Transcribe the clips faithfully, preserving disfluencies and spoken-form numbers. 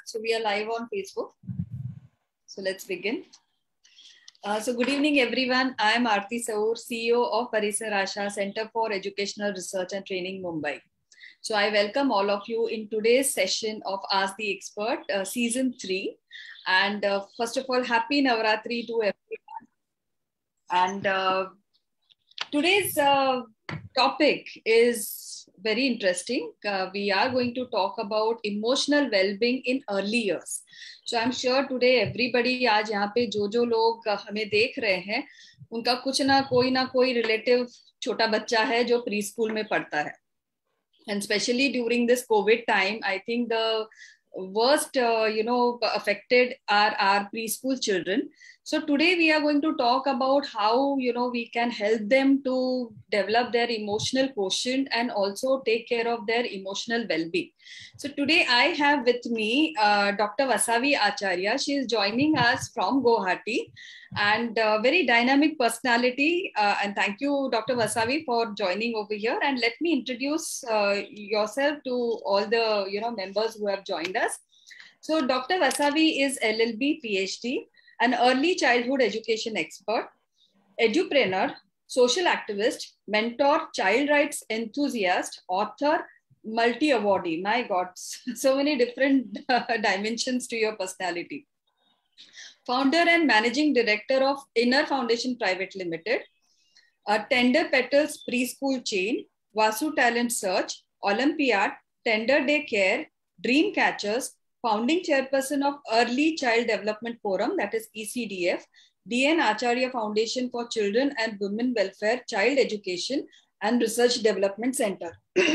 So we are live on Facebook. So let's begin. Uh, so good evening, everyone. I am Aarti Saur, C E O of Parisar Asha Center for Educational Research and Training, Mumbai. So I welcome all of you in today's session of Ask the Expert, uh, season three. And uh, first of all, happy Navratri to everyone. And uh, today's uh, topic is very interesting. Uh, we are going to talk about emotional well-being in early years. So I'm sure today everybody, आज यहाँ पे जो जो लोग हमें देख रहे हैं, उनका कुछ ना कोई ना कोई रिलेटिव छोटा बच्चा है जो प्री स्कूल में पढ़ता है. And especially during this COVID time, I think the worst, uh, you know, affected are our preschool children. So today we are going to talk about how, you know, we can help them to develop their emotional quotient and also take care of their emotional well-being. So today I have with me uh, Doctor Vasavi Acharya. She is joining us from Guwahati and uh, very dynamic personality. Uh, and thank you, Doctor Vasavi, for joining over here. And let me introduce uh, yourself to all the, you know, members who have joined us. So Doctor Vasavi is L L B PhD, an early childhood education expert, edupreneur, social activist, mentor, child rights enthusiast, author, multi-awardee. My God, so many different uh, dimensions to your personality. Founder and managing director of Inner Foundation Private Limited, a Tender Petals preschool chain, Vasu Talent Search, Olympiad, Tender Day Care, Dream Catchers, founding chairperson of Early Child Development Forum, that is E C D F, D N Acharya Foundation for Children and Women Welfare, Child Education and Research Development Center.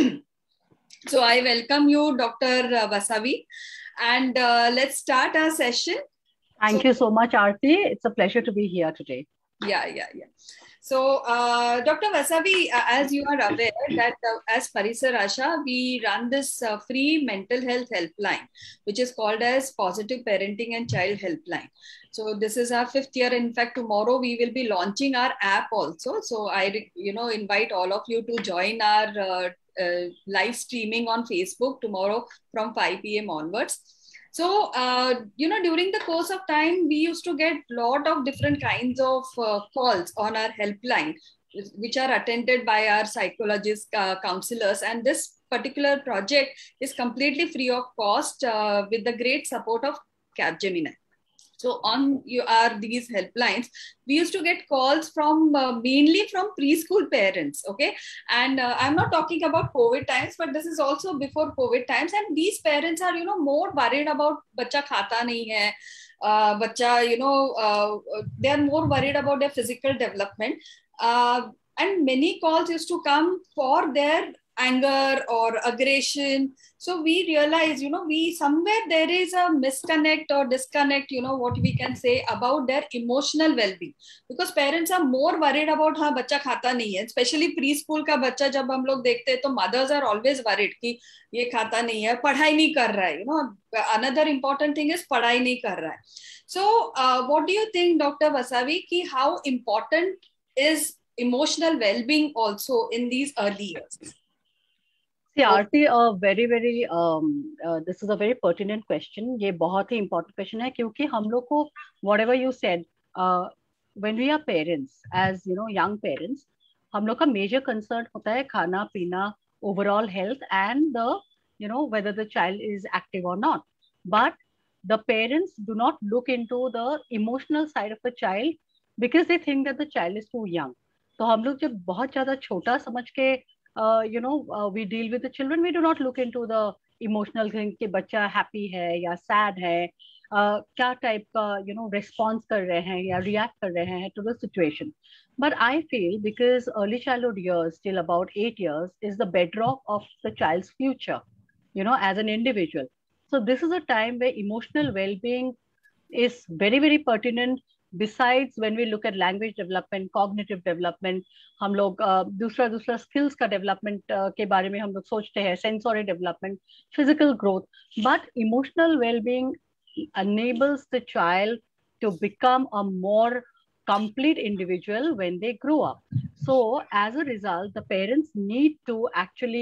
So I welcome you, Doctor Vasavi, and uh, let's start our session. Thank so, you so much, Aarti. It's a pleasure to be here today. Yeah, yeah, yeah. So, uh, Doctor Vasavi, uh, as you are aware that uh, as Parisar Asha, we run this uh, free mental health helpline, which is called as Positive Parenting and Child Helpline. So this is our fifth year. In fact, tomorrow we will be launching our app also. So I, you know, invite all of you to join our uh, uh, live streaming on Facebook tomorrow from five P M onwards. So, uh, you know, during the course of time, we used to get a lot of different kinds of uh, calls on our helpline, which are attended by our psychologists, uh, counselors. And this particular project is completely free of cost uh, with the great support of Capgemini. So on you are these helplines, we used to get calls from uh, mainly from preschool parents. Okay. And uh, I'm not talking about COVID times, but this is also before COVID times. And these parents are, you know, more worried about bacha khata nahi hai, uh, bacha, you know, uh, they are more worried about their physical development. Uh, and many calls used to come for their anger or aggression. So we realize, you know, we somewhere there is a misconnect or disconnect, you know, what we can say about their emotional well-being, because parents are more worried about हाँ बच्चा खाता नहीं है, especially preschool का बच्चा जब हम लोग देखते हैं तो mothers are always worried कि ये खाता नहीं है, पढ़ाई नहीं कर रहा है, you know. Another important thing is पढ़ाई नहीं कर रहा है. So uh, what do you think, Doctor Vasavi, कि how important is emotional well-being also in these early years? See, Aarti, a very, very, um, uh, this is a very pertinent question. ये बहुत ही important question है क्योंकि हम लोग को, whatever you said, uh, when we are parents, as you know, young parents, हम लोग का major concern होता है खाना पीना, overall health, and the, you know, whether the child is active or not. But the parents do not look into the emotional side of the child because they think that the child is too young. तो हम लोग जब बहुत ज़्यादा छोटा समझ के Uh, you know, uh, we deal with the children. We do not look into the emotional thing कि बच्चा happy है या sad है, uh, क्या type का, you know, response कर रहे हैं या react कर रहे हैं to the situation. But I feel because early childhood years till about eight years is the bedrock of the child's future, you know, as an individual. So this is a time where emotional well-being is very, very pertinent. Besides, when we look at language development, cognitive development, हम लोग दूसरा दूसरा skills का development के बारे में हम लोग सोचते हैं, sensory development, physical growth, but emotional well-being enables the child to become a more complete individual when they grow up. So as a result, the parents need to actually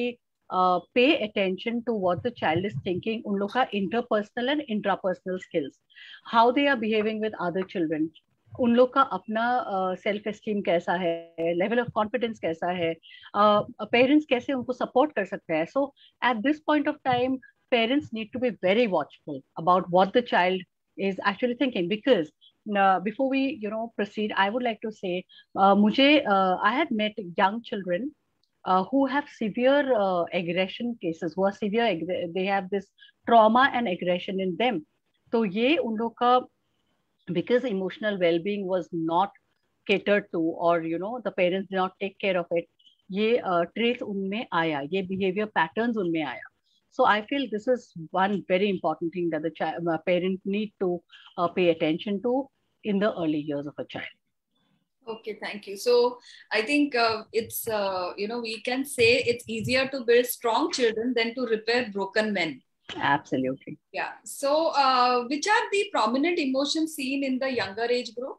uh, pay attention to what the child is thinking, उन लोग का interpersonal and intrapersonal skills, how they are behaving with other children, उन लोग का अपना self uh, esteem कैसा है, level of confidence कैसा है, पेरेंट्स uh, कैसे उनको सपोर्ट कर सकते हैं. So at this point of time parents need to be very watchful about what the child is actually thinking, because uh, before we you know proceed, I would like to say uh, mujhe uh, I had met young children uh, who have severe uh, aggression cases, who are severe, they have this trauma and aggression in them. तो ये उन लोग का, because emotional well-being was not catered to, or you know the parents did not take care of it, ये uh, traits उनमें आया, ये behavior patterns उनमें आया. So I feel this is one very important thing that the child, uh, parent need to uh, pay attention to in the early years of a child. Okay, thank you. So I think uh, it's, uh, you know, we can say it's easier to build strong children than to repair broken men. Absolutely. Yeah. So uh, which are the prominent emotions seen in the younger age group?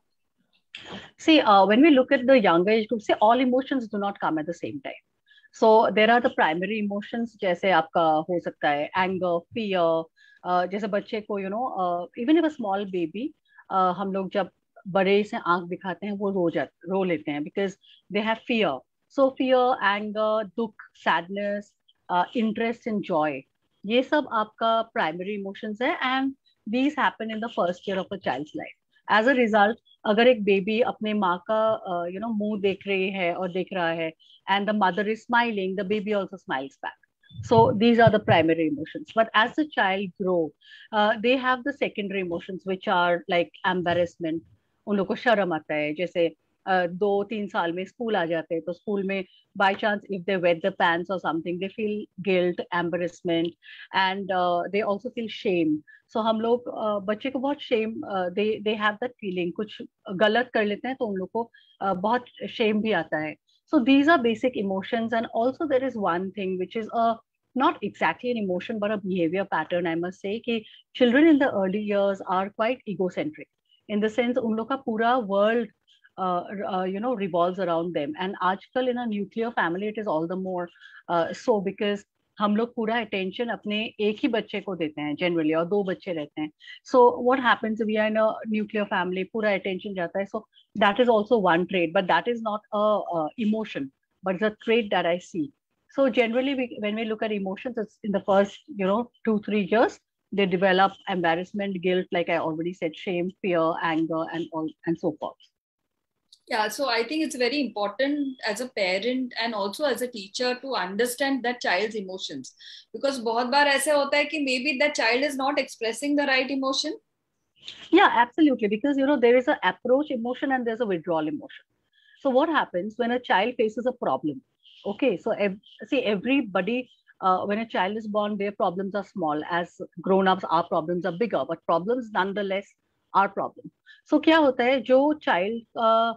See, uh, when we look at the younger age group, say all emotions do not come at the same time. So there are the primary emotions, जैसे आपका हो सकता है anger, fear, uh, जैसे बच्चे को you know uh, even if a small baby, uh, हम लोग जब बड़े से आंख दिखाते हैं वो रो जाते रो लेते हैं because they have fear. So fear, anger, दुख, sadness, uh, interest and joy, ये सब आपका primary emotions है, and these happen in the first year of a child's life. As a result, अगर एक बेबी अपने माँ का यू नो मुंह देख रही है और देख रहा है, and the mother is smiling, the baby also smiles back. So these are the primary emotions. But as the child grow, uh, they have the secondary emotions, which are like embarrassment. उन लोग को शर्म आता है, जैसे uh, दो तीन साल में स्कूल आ जाते हैं, तो स्कूल में by chance if they wet the pants or something, they feel guilt, embarrassment, and uh, they also feel shame. So हम लोग uh, बच्चे को बहुत shame, uh, they they have that feeling, कुछ गलत कर लेते हैं तो उन लोग को uh, बहुत shame भी आता है. So these are basic emotions, and also there is one thing which is a not exactly an emotion but a behavior pattern, I must say, कि children in the early years are quite egocentric, in the sense उन लोग का पूरा world uh, uh, you know revolves around them. And आजकल in a nuclear family it is all the more uh, so, because हम लोग पूरा attention अपने एक ही बच्चे को देते हैं जनरली, और दो बच्चे रहते हैं. So what happens, we are in a nuclear family, पूरा अटेंशन जाता है. So that is also one trait, but that is not a emotion, but it's a trait that I see. So generally we, when we look at emotions, it's in the first you know two three years they develop embarrassment, guilt, like I already said, shame, fear, anger, and all and so forth. Yeah, so I think it's very important as a parent and also as a teacher to understand that child's emotions, because बहुत बार ऐसे होता है कि maybe that child is not expressing the right emotion. Yeah, absolutely, because you know there is an approach emotion and there's a withdrawal emotion. So what happens when a child faces a problem? Okay, so ev see everybody, uh, when a child is born, their problems are small. As grown-ups, our problems are bigger, but problems nonetheless are problem. So क्या होता है, जो child uh,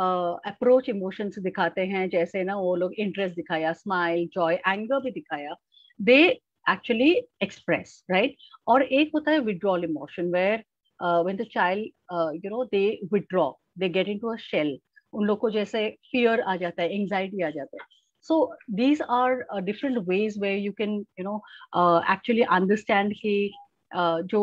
approach emotions दिखाते हैं, जैसे ना वो लोग इंटरेस्ट दिखाया, स्माइल, जॉय, एंगर भी दिखाया, दे एक्चुअली एक्सप्रेस, राइट. और एक होता है withdrawal emotion, where when the child you know they withdraw, they get into a shell. उन लोग को जैसे फियर आ जाता है, एंजाइटी आ जाता है. So these are uh, different ways where you can you know uh, actually understand कि uh, जो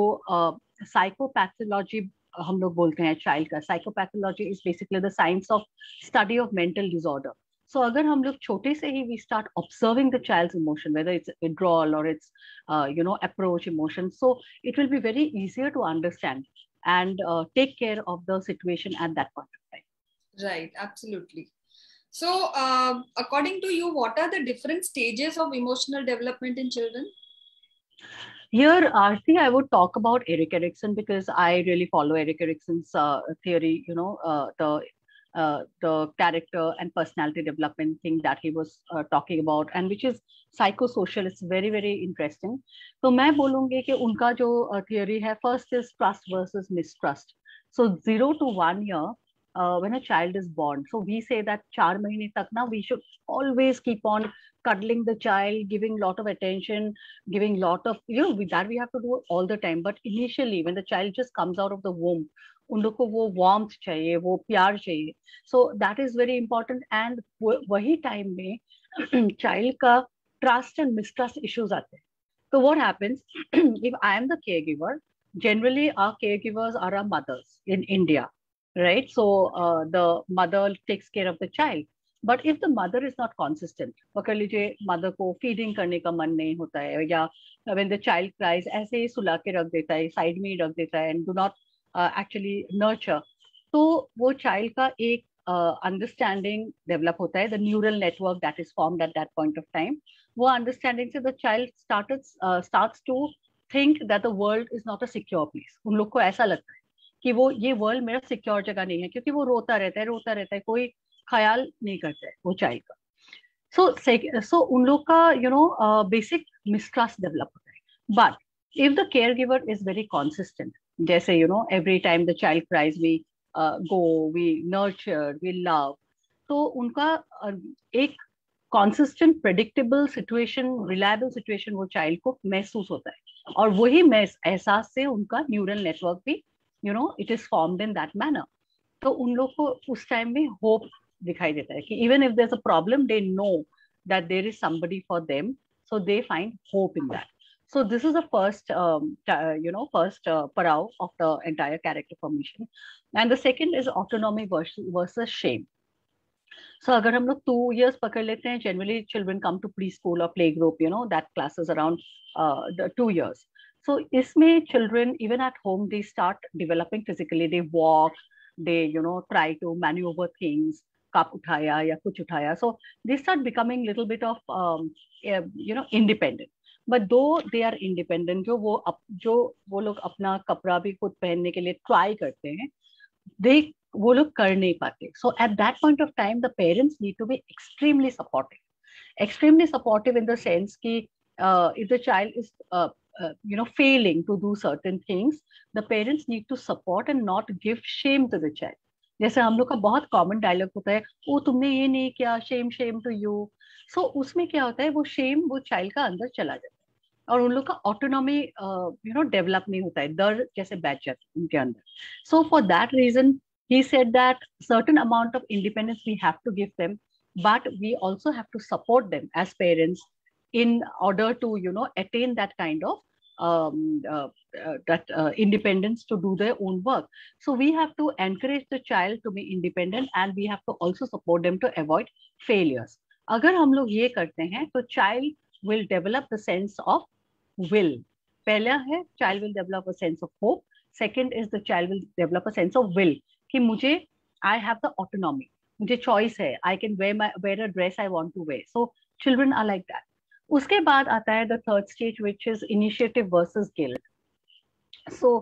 psychopathology uh, हम लोग बोलते हैं चाइल्ड का, psychopathology is basically the science of study of mental disorder. So अगर हम लोग छोटे से ही we start observing the child's emotion, whether it's withdrawal और it's you know approach emotion, so it will be very easier to understand and uh, take care of the situation at that point of time. Right, absolutely. So uh, according to you, what are the different stages of emotional development in children? Here, Aarti, I would talk about Erik Erikson, because I really follow Erik Erikson's uh, theory, you know, uh, the uh, the character and personality development thing that he was uh, talking about, and which is psychosocial. It's very, very interesting. So मैं बोलूँगी कि उनका जो theory है, first is trust versus mistrust. So zero to one year, uh, when a child is born, so we say that चार महीने तक ना we should always keep on cuddling the child, giving lot of attention, giving lot of, you know, that we have to do all the time. But initially, when the child just comes out of the womb, उन लोग को वो warmth चाहिए, वो प्यार चाहिए. So that is very important. And वही time में child का ट्रस्ट एंड मिसट्रस्ट इश्यूज आते हैं. So what happens if I am the caregiver? Generally, our caregivers are our mothers in India, right? So uh, the mother takes care of the child. But if the mother is not consistent, पकड़ लीजिए mother को feeding करने का मन नहीं होता है, या when the child cries ऐसे ही सुला के रख देता है, side में ही रख देता है, and do not uh, actually nurture, तो वो child का एक uh, understanding develop होता है, the neural network that is formed at that point of time. वो अंडरस्टैंडिंग से the child started starts to think that the world is not a secure place. उन लोग को ऐसा लगता है कि वो ये वर्ल्ड मेरा सिक्योर जगह नहीं है, क्योंकि वो रोता रहता है रोता रहता है कोई ख्याल नहीं करता है वो चाइल्ड का. सो सो उन लोग का you know basic mistrust develop होता है. But if the caregiver is very consistent, जैसे you know every time the child cries we go, we nurture, we love, तो उनका uh, एक consistent predictable situation, reliable situation वो child को महसूस होता है, और वही एहसास से उनका न्यूरल नेटवर्क भी you know it is formed in that manner. तो उन लोग को उस टाइम में होप दिखाई देता है कि even if there is a problem they know that there is somebody for them, so they find hope in that. So this is the first, um, you know, first uh, parao of the entire character formation, and the second is autonomy versus, versus shame. So अगर हम लोग two years पकड़ लेते हैं, generally children come to preschool or playgroup, you know, that classes around uh, the two years. So इसमें children even at home they start developing physically. They walk, they you know try to maneuver things, cup उठाया या कुछ उठाया. So they start becoming little bit of um, you know independent. But though they are independent, जो वो up, जो वो लोग अपना कपड़ा भी खुद पहनने के लिए try करते हैं, they वो लोग कर नहीं पाते. So at that point of time, the parents need to be extremely supportive. Extremely supportive in the sense कि uh, if the child is uh, uh, you know failing to do certain things, the parents need to support and not give shame to the child. जैसे हम लोग का बहुत common dialogue होता है, वो तुमने ये नहीं किया, shame shame to you. So उसमें क्या होता है, वो shame वो child का अंदर चला जाता है और उन लोग का ऑटोनॉमी यू नो डेवलप नहीं होता है, डर जैसे बैठ जाता है उनके अंदर. So for that reason he said that certain amount of independence we have to give them, but we also have to support them as parents in order to you know attain that kind of um, uh, uh, that uh, independence to do their own work. So we have to encourage the child to be independent, and we have to also support them to avoid failures. अगर हम लोग ये करते हैं तो child will develop the sense of will. पहला है child will develop a sense of hope. Second is the child will develop a sense of will. कि मुझे I have the autonomy, मुझे choice है, I can wear my wear a dress I want to wear. So children are like that. उसके बाद आता है the third stage, which is initiative versus guilt. So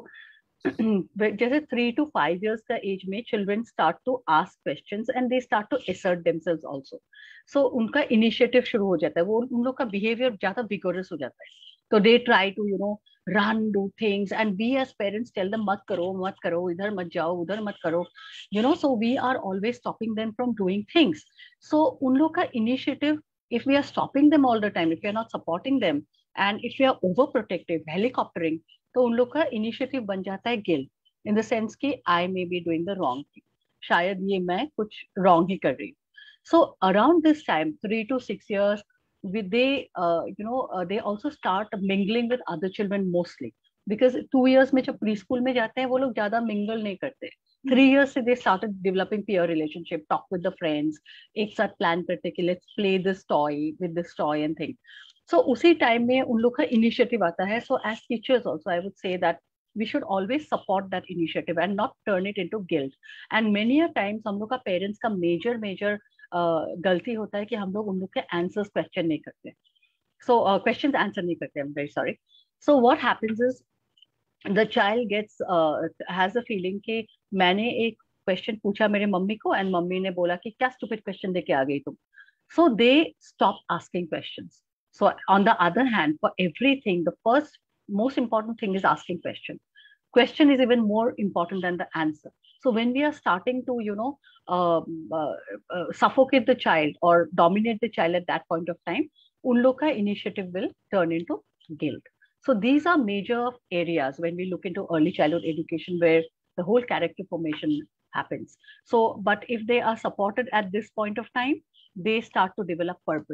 जैसे three to five years का age में children start to ask questions and they start to assert themselves also. So उनका initiative शुरू हो जाता है, वो उन लोग का behavior ज़्यादा vigorous हो जाता है. So they try to you know run, do things, and we as parents tell them मत करो मत करो, इधर मत जाओ उधर मत करो, you know. So we are always stopping them from doing things. So उन लोग का initiative, if we are stopping them all the time, if we are not supporting them, and if we are overprotective, helicoptering, तो उन लोग का initiative बन जाता है guilt, in the sense कि I may be doing the wrong thing, शायद ये मैं कुछ wrong ही कर रही हूँ. So around this time, three to six years, with they uh, you know uh, they also start mingling with other children mostly, because two years में जब preschool में जाते हैं वो लोग ज़्यादा mingle नहीं करते. Three years से they started developing peer relationship, talk with the friends, एक साथ plan करते कि let's play this toy with this toy and thing. So उसी time में उन लोग का initiative आता है. So as teachers also I would say that we should always support that initiative and not turn it into guilt. And many a times हम लोग का parents का major major uh, गलती होता है कि हम लोग उन लोग के answers question नहीं करते. So uh, questions answer नहीं करते. I'm very sorry. So what happens is the child gets uh, has a feeling कि मैंने एक question पूछा मेरे मम्मी को and मम्मी ने बोला कि क्या stupid question दे के आ गई तुम. So they stop asking questions. So on the other hand, for everything, the first most important thing is asking question. Question is even more important than the answer. So when we are starting to, you know, um, uh, uh, suffocate the child or dominate the child at that point of time, un log ka initiative will turn into guilt. So these are major areas when we look into early childhood education where the whole character formation happens. So, but if they are supported at this point of time, they start to develop purpose.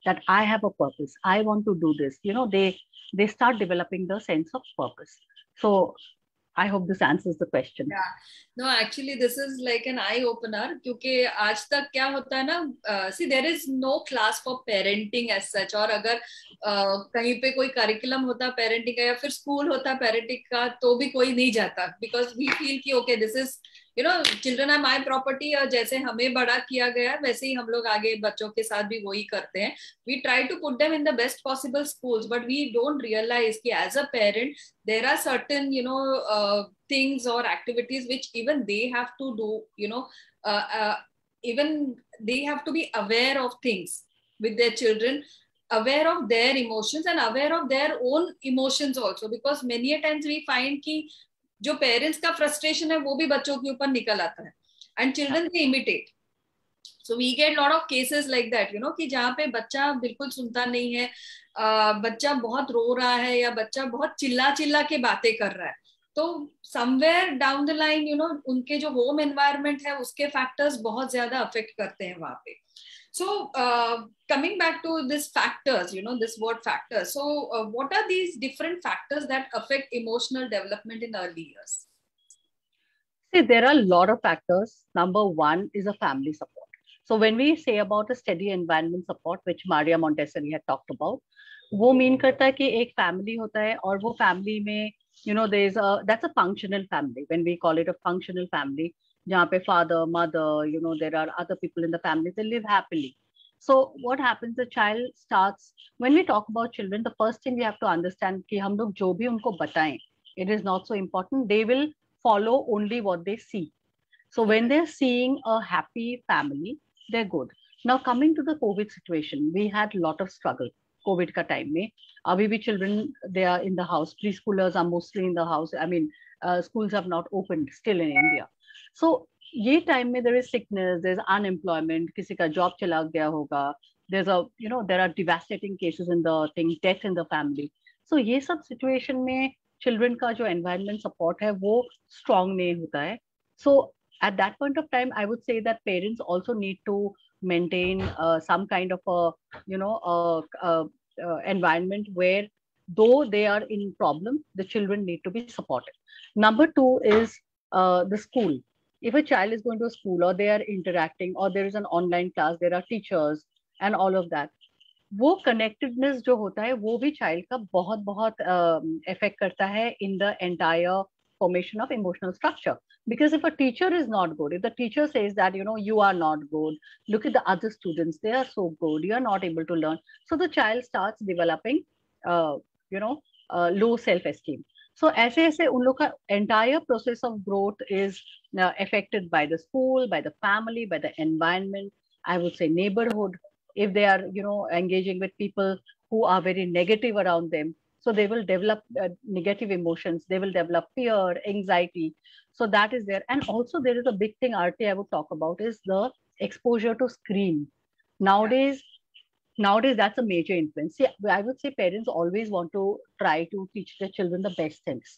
that I have a purpose. I want to do this. You know, they they start developing the sense of purpose. So I hope this answers the question. Yeah. No, actually, this is like an eye opener. क्योंकि आज तक क्या होता है ना, uh, see there is no class for parenting as such. और अगर uh, कहीं पे कोई curriculum होता parenting का या फिर school होता parenting का तो भी कोई नहीं जाता, because we feel कि okay this is you know children are my property, और जैसे हमें बड़ा किया गया वैसे ही हम लोग आगे बच्चों के साथ भी वही करते हैं. We try to put them in the best possible schools, but we don't realize कि as a parent there are certain you know uh, things or activities which even they have to do, you know uh, uh, even they have to be aware of things with their children, aware of their emotions and aware of their own emotions also, because many a times we find कि जो parents का frustration है वो भी बच्चों के ऊपर निकल आता है, and children they imitate. So we get lot of cases like that, you know कि जहाँ पे बच्चा बिल्कुल सुनता नहीं है, uh, बच्चा बहुत रो रहा है या बच्चा बहुत चिल्ला चिल्ला के बातें कर रहा है, तो somewhere down the line you know उनके जो होम एनवायरनमेंट है उसके फैक्टर्स बहुत ज्यादा अफेक्ट करते हैं वहां पे. So uh, coming back to this factors, you know this word factors, so uh, what are these different factors that affect emotional development in early years? See, there are a lot of factors. Number one is a family support. So when we say about a steady environment support, which Maria Montessori had talked about, वो mean करता है कि एक family होता है और वो family में you know there's a that's a functional family. When we call it a functional family, जहाँ पे father, mother, you know there are other people in the family, they live happily. So what happens, the child starts, when we talk about children, the first thing we have to understand कि हम लोग जो भी उनको बताएं, it is not so important. They will follow only what they see. So when they're seeing a happy family, they're good. Now coming to the COVID situation, we had a lot of struggle. COVID का time में अभी भी children they are in the house, preschoolers are mostly in the house. I mean uh, schools have not opened still in India. So ये time में there is sickness, there is unemployment, किसी का job चला गया होगा, there's a you know there are devastating cases in the thing, death in the family. So ये सब situation में children का जो environment support है वो strong नहीं होता है. So at that point of time I would say that parents also need to maintain uh, some kind of a you know uh, uh, uh, environment where though they are in problem, the children need to be supported. Number two is uh, the school. If a child is going to a school or they are interacting or there is an online class, there are teachers and all of that, वो connectedness जो होता है वो भी child का बहुत बहुत affect करता है in the entire formation of emotional structure. Because if a teacher is not good, if the teacher says that, you know, you are not good, look at the other students, they are so good, you are not able to learn. So the child starts developing, uh, you know, uh, low self-esteem. So ऐसे ऐसे उन लोग का entire process of growth is uh, affected by the school, by the family, by the environment, I would say neighborhood. If they are, you know, engaging with people who are very negative around them, so they will develop uh, negative emotions, they will develop fear, anxiety. So that is there. And also there is a big thing, Aarti, I would talk about is the exposure to screen. Nowadays, nowadays that's a major influence. See, I would say parents always want to try to teach their children the best things.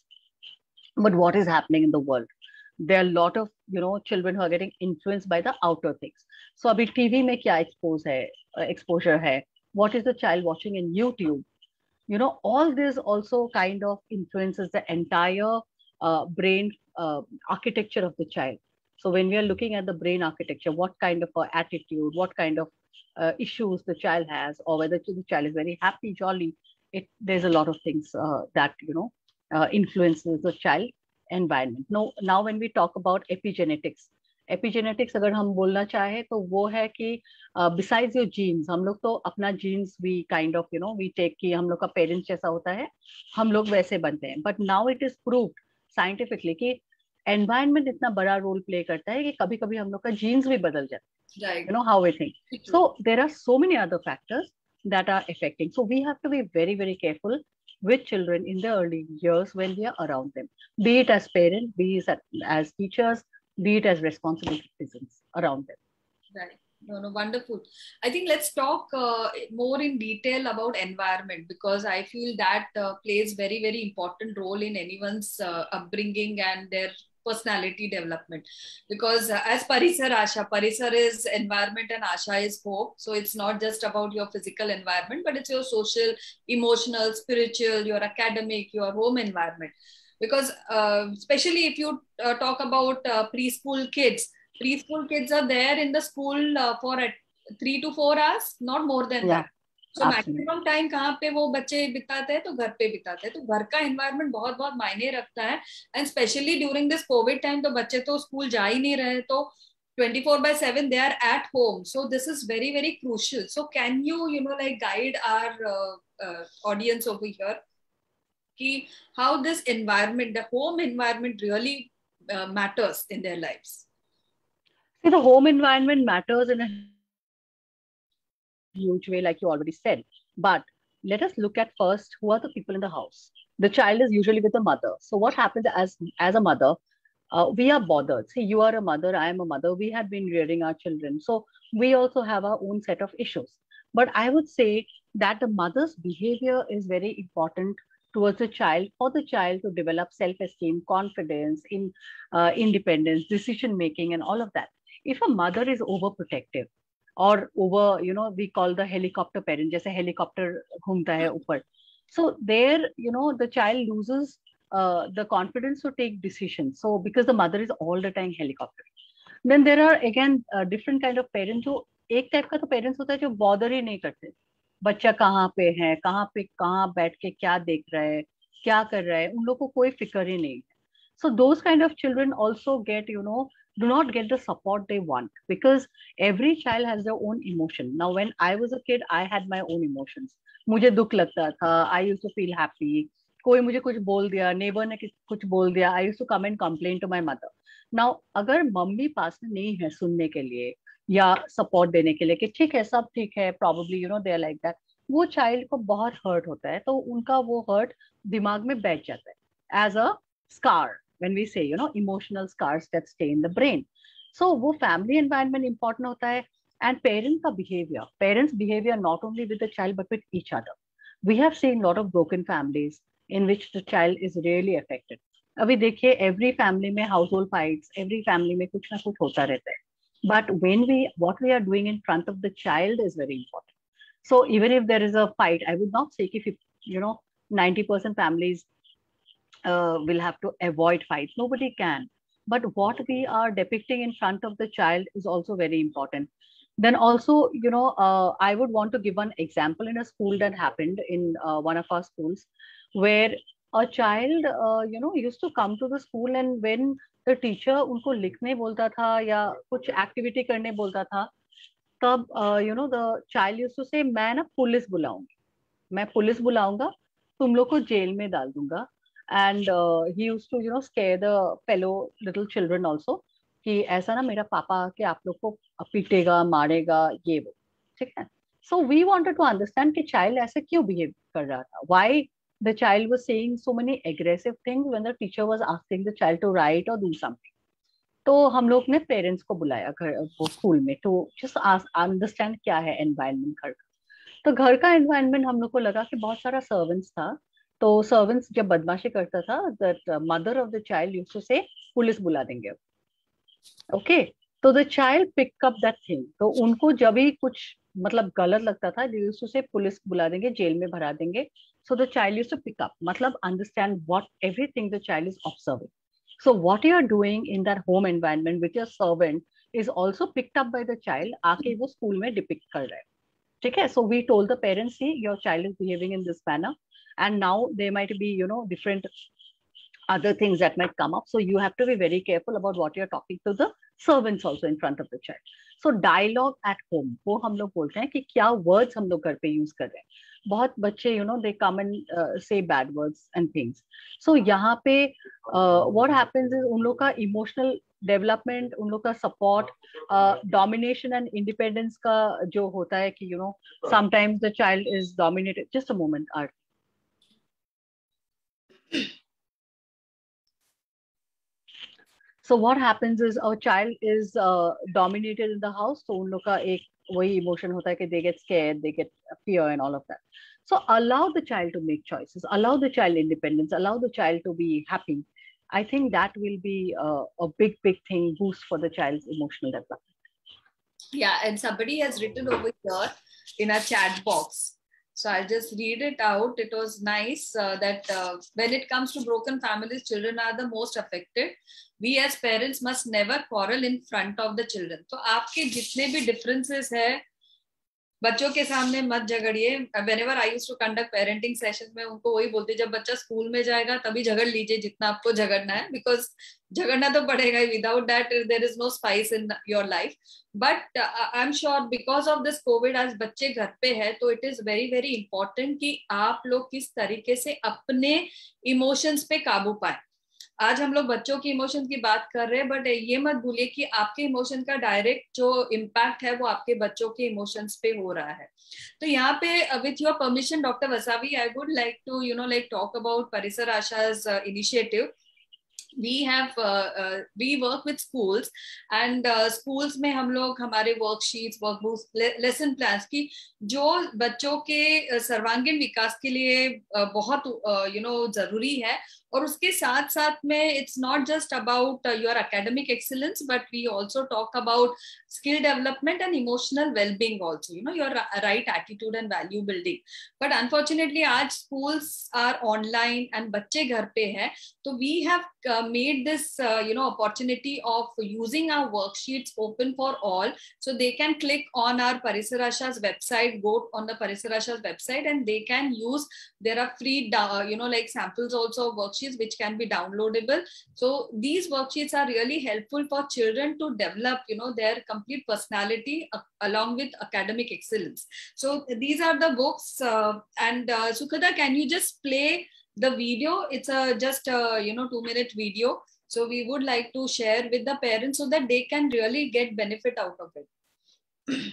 But what is happening in the world? There are a lot of, you know, children who are getting influenced by the outer things. So abhi T V mein kya expose hai, uh, exposure hai? What is the child watching in YouTube? You know, all this also kind of influences the entire uh, brain uh, architecture of the child. So when we are looking at the brain architecture, what kind of uh, attitude, what kind of uh, issues the child has, or whether the child is very happy, jolly, it, there's a lot of things uh, that, you know, uh, influences the child environment. Now, now when we talk about epigenetics, epigenetics अगर हम बोलना चाहे तो वो है कि besides your jeans, हम लोग तो अपना genes we kind of you know we take कि हम लोग का पेरेंट्स जैसा होता है, हम लोग वैसे बनते हैं. But now it is proved scientifically कि एनवायरनमेंट इतना बड़ा रोल प्ले करता है कि कभी कभी हम लोग का जीन्स भी बदल जाता है. You know how we think. So there are so many other factors that are affecting. So we have to be very, very careful with children in the early years when we are around them, be it as parents, be it as teachers, be it as responsible citizens around them. Right. No, no, wonderful. I think let's talk uh, more in detail about environment, because I feel that uh, plays very, very important role in anyone's uh, upbringing and their personality development. Because uh, as Parisar Asha, Parisar is environment and Asha is hope. So it's not just about your physical environment, but it's your social, emotional, spiritual, your academic, your home environment. Because uh, especially if you uh, talk about uh, preschool kids, preschool kids are there in the school uh, for at three to four hours, not more than Yeah, that. So maximum time कहाँ पे वो बच्चे बिताते हैं, तो घर पे बिताते हैं. तो घर का एनवायरनमेंट बहुत बहुत मायने रखता है. And specially during this COVID time तो बच्चे तो स्कूल जा ही नहीं रहे, तो twenty-four by seven they are at home. So this is very very crucial. So can you you know like guide our uh, uh, audience over here ki how this environment, the home environment really uh, matters in their lives? See, the home environment matters in a huge way, like you already said. But let us look at first who are the people in the house. The child is usually with the mother. So what happens as as a mother, uh, we are bothered. See, you are a mother, I am a mother. We have been rearing our children, so we also have our own set of issues. But I would say that the mother's behavior is very important towards the child, for the child to develop self-esteem, confidence, in uh, independence, decision making, and all of that. If a mother is overprotective, or over, you know, we call the helicopter parent, जैसे helicopter घूमता है ऊपर. So there, you know, the child loses uh, the confidence to take decisions. So because the mother is all the time helicopter. Then there are again uh, different kind of parents. जो एक type का तो parents होता है जो bother ही नहीं करते, बच्चा कहाँ पे है, कहाँ पे कहाँ बैठ के क्या देख रहा है, क्या कर रहा है, उन लोगों को कोई फिक्र ही नहीं है. So those kind of children also get, you know, do not get the support they want, because every child has their own emotion. Now, when I was a kid, I had my own emotions. मुझे दुख लगता था, I used to feel happy. कोई मुझे कुछ बोल दिया, neighbor ने कुछ बोल दिया, I used to come and complain to my mother. Now, अगर मम्मी पास में नहीं है सुनने के लिए या सपोर्ट देने के लिए कि ठीक है, सब ठीक है, probably you know they are like that, वो चाइल्ड को बहुत हर्ट होता है, तो उनका वो हर्ट दिमाग में बैठ जाता है as a scar. When we say, you know, emotional scars that stay in the brain. So वो family environment important होता है, and parent का behavior, parents behavior not only with the child but with each other. We have seen lot of broken families in which the child is really affected. अभी देखिए every family में household fights, every family में कुछ ना कुछ होता रहता है. But when we, what we are doing in front of the child is very important. So even if there is a fight, I would not say if, you know, ninety percent families Uh, will have to avoid fights. Nobody can. But what we are depicting in front of the child is also very important. Then also, you know, uh, I would want to give one example in a school that happened in uh, one of our schools, where a child, uh, you know, used to come to the school, and when the teacher उनको लिखने बोलता था या कुछ activity करने बोलता था, तब uh, you know, the child used to say, मैं ना पुलिस बुलाऊंगी, मैं पुलिस बुलाऊंगा, तुम लोग को जेल में डाल दूंगा. And uh, he used to, you know, scare the fellow little children also कि ऐसा ना मेरा पापा के आप लोग को पीटेगा, मारेगा, ये वो, ठीक है. So we wanted to understand कि child ऐसे क्यों behave कर रहा था, why the child was saying so many aggressive things when the teacher was asking the child to write or do something. तो हम लोग ने पेरेंट्स को बुलाया घर वो स्कूल में, तो just अंडरस्टैंड क्या है एनवायरनमेंट घर का. तो घर का एनवायरनमेंट हम लोग को लगा कि बहुत सारा सर्वेंट्स था, तो सर्वेंट्स जब बदमाशी करता था, that mother of the child used to say police बुला देंगे. ओके, तो the child pick up that thing. तो उनको जब भी कुछ मतलब गलत लगता था, they used to say police बुला देंगे, जेल में भरा देंगे. So the child used to pick up, मतलब understand what everything the child is observing. So what you are doing in that home environment with your servant is also picked up by the child, आके वो school में depict कर रहा है. ठीक है. So we told the parents, see your child is behaving in this manner, and now there might be, you know, different other things that might come up, so you have to be very careful about what you're talking to the servants also in front of the child. So dialogue at home, वो हम लोग बोलते हैं कि क्या words हम लोग घर पे use कर रहे हैं. बहुत बच्चे, you know, they come and uh, say bad words and things. So यहाँ पे uh, what happens is उन लोग का emotional development, उन लोग का support, uh, domination and independence का जो होता है कि, you know, sometimes the child is dominated. Just a moment, Art. So what happens is our child is uh, dominated in the house, so उन लोग का एक वही emotion होता है कि they get scared, they get fear and all of that. So allow the child to make choices, allow the child independence, allow the child to be happy. I think that will be uh, a big, big thing, boost for the child's emotional development. Yeah, and somebody has written over here in a chat box. So I'll just read it out. It was nice uh, that uh, when it comes to broken families, children are the most affected. We as parents must never quarrel in front of the children. तो आपके जितने भी differences है, बच्चों के सामने मत झगड़िए. Whenever I used to conduct parenting sessions में उनको वही बोलती, जब बच्चा स्कूल में जाएगा तभी झगड़ लीजिए जितना आपको झगड़ना है, because झगड़ना तो पड़ेगा ही. Without that there is no spice in your life. But uh, I'm sure because of this COVID आज बच्चे घर पे है, तो it is very very important कि आप लोग किस तरीके से अपने इमोशंस पे काबू पाए. आज हम लोग बच्चों की इमोशन की बात कर रहे हैं, बट ये मत भूलिए कि आपके इमोशन का डायरेक्ट जो इम्पैक्ट है वो आपके बच्चों के इमोशंस पे हो रहा है. तो यहाँ पे with your permission doctor Vasavi, I would like to you know like talk about Parisar Asha's initiative. we have uh, uh, we work with schools and uh, schools में हम लोग हमारे worksheets, workbooks, lesson plans की जो बच्चों के सर्वांगीण विकास के लिए बहुत you know जरूरी है, और उसके साथ साथ में it's not just about uh, your academic excellence, but we also talk about skill development and emotional well-being also, you know, your right attitude and value building. But unfortunately आज schools are online and बच्चे घर पे हैं, तो we have uh, made this uh, you know opportunity of using our worksheets open for all, so they can click on our Parisar Asha's website, go on the Parisar Asha's website, and they can use, there are free uh, you know like samples also of worksheets which can be downloadable. So these worksheets are really helpful for children to develop you know their complete personality uh, along with academic excellence. So these are the books uh, and uh, Sukhada, can you just play the video? It's a just a you know two minute video, so we would like to share with the parents so that they can really get benefit out of it.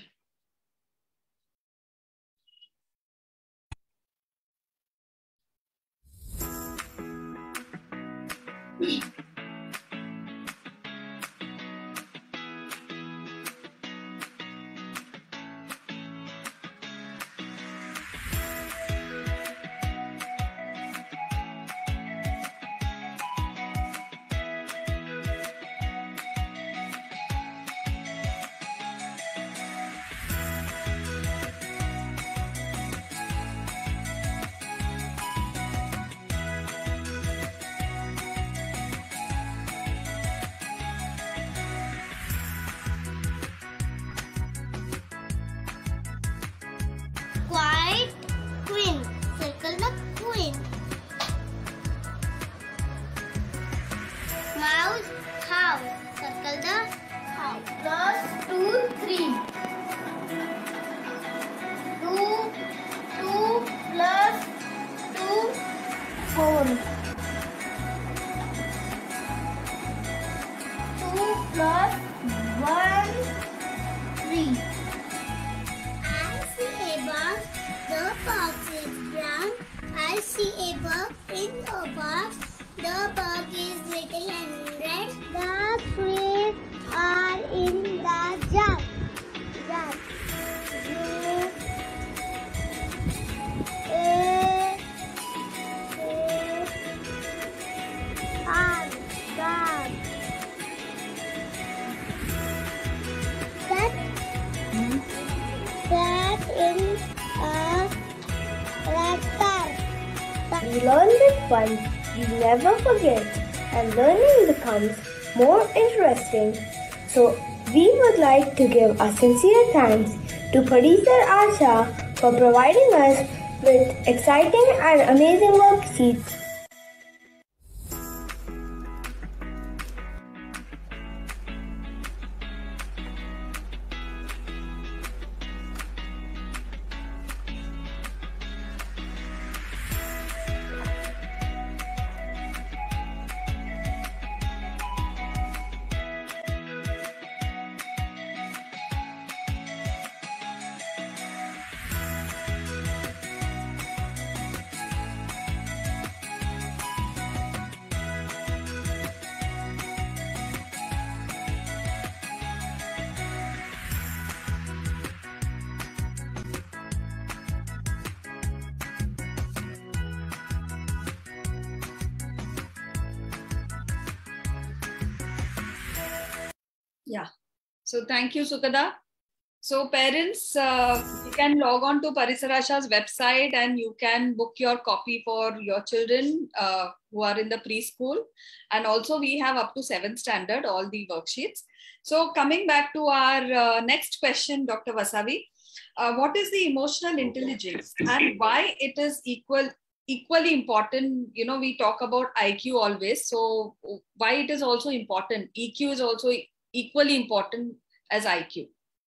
White queen. Circle the queen. Mouse house. Circle the house. Plus two, three. Two, two plus two, four. Two plus one, three. The box is brown. I see a bug in the box. The bug is little and red. The trees are in the jar. Jar. U A A R. Jar. That that in a tractor. We learned it once, we never forget, and learning becomes more interesting. So, we would like to give a sincere thanks to Parisar Asha for providing us with exciting and amazing worksheets. Yeah. So thank you, Sukada. So parents, uh, you can log on to Parisarasha's website and you can book your copy for your children uh, who are in the preschool. And also we have up to seventh standard, all the worksheets. So coming back to our uh, next question, Doctor Vasavi, uh, what is the emotional intelligence and why it is equal equally important? You know, we talk about I Q always. So why it is also important? E Q is also equally important as I Q.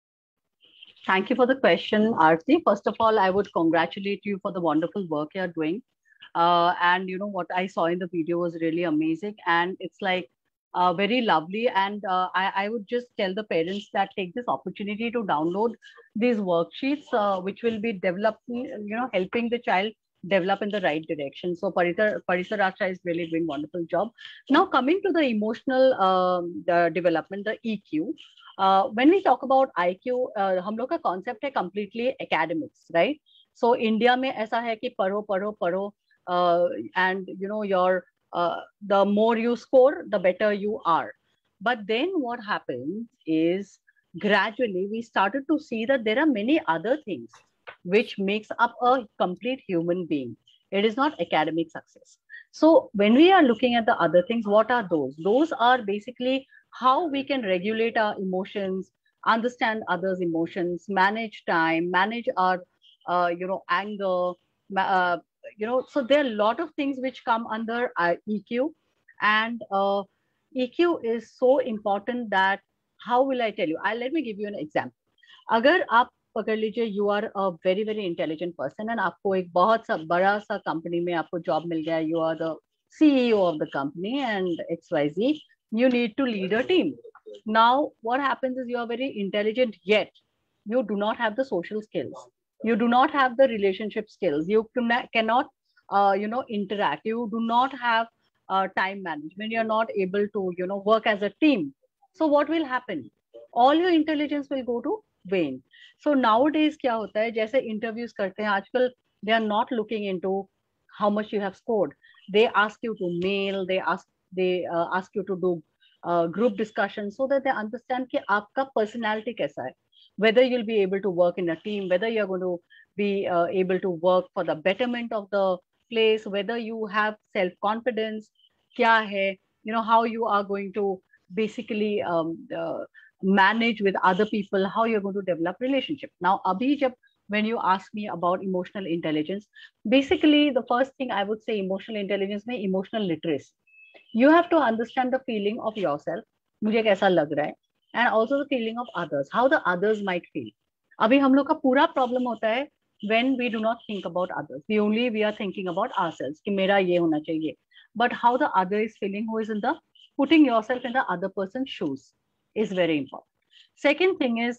Thank you for the question, Aarti. First of all, I would congratulate you for the wonderful work you're doing. Uh, and you know what I saw in the video was really amazing, and it's like uh, very lovely. And uh, I, I would just tell the parents that take this opportunity to download these worksheets, uh, which will be developing, you know, helping the child develop in the right direction. So Parisar Parisarasha is really doing wonderful job. Now coming to the emotional um, the development, the E Q. Uh, when we talk about I Q, uh, हम लोग का concept है completely academics, right? So India में ऐसा है कि पढ़ो पढ़ो पढ़ो, uh, and you know your uh, the more you score, the better you are. But then what happens is gradually we started to see that there are many other things which makes up a complete human being. It is not academic success. So when we are looking at the other things, what are those? Those are basically how we can regulate our emotions, understand others' emotions, manage time, manage our, uh, you know, anger, uh, you know, so there are a lot of things which come under uh, E Q, and uh, E Q is so important that, how will I tell you? I let me give you an example. अगर आप पकड़ लीजिए, you are a very very intelligent person and आपको एक बहुत सा बड़ा सा कंपनी में आपको जॉब मिल गया, you are the C E O of the company and X Y Z, you need to lead a team. Now what happens is you are very intelligent, yet you do not have the social skills, you do not have the relationship skills, you cannot uh, you know interact, you do not have uh, time management, you're not able to you know work as a team. So what will happen? All your intelligence will go to vain. So nowadays क्या होता है, जैसे interviews करते हैं आजकल, they are not looking into how much you have scored. They ask you to mail, they ask they uh, ask you to do uh, group discussion so that they understand कि आपका personality कैसा है, whether you'll be able to work in a team, whether you're going to be uh, able to work for the betterment of the place, whether you have self confidence, क्या है, you know how you are going to basically um, uh, manage with other people, how you're going to develop relationship. Now abhi jab when you ask me about emotional intelligence, basically the first thing I would say, emotional intelligence में emotional literacy. You have to understand the feeling of yourself, मुझे कैसा लग रहा है, and also the feeling of others, how the others might feel. अभी हम लोग का पूरा problem होता है when we do not think about others, we only we are thinking about ourselves कि मेरा ये होना चाहिए, but how the other is feeling, who is in the putting yourself in the other person's shoes is very important. Second thing is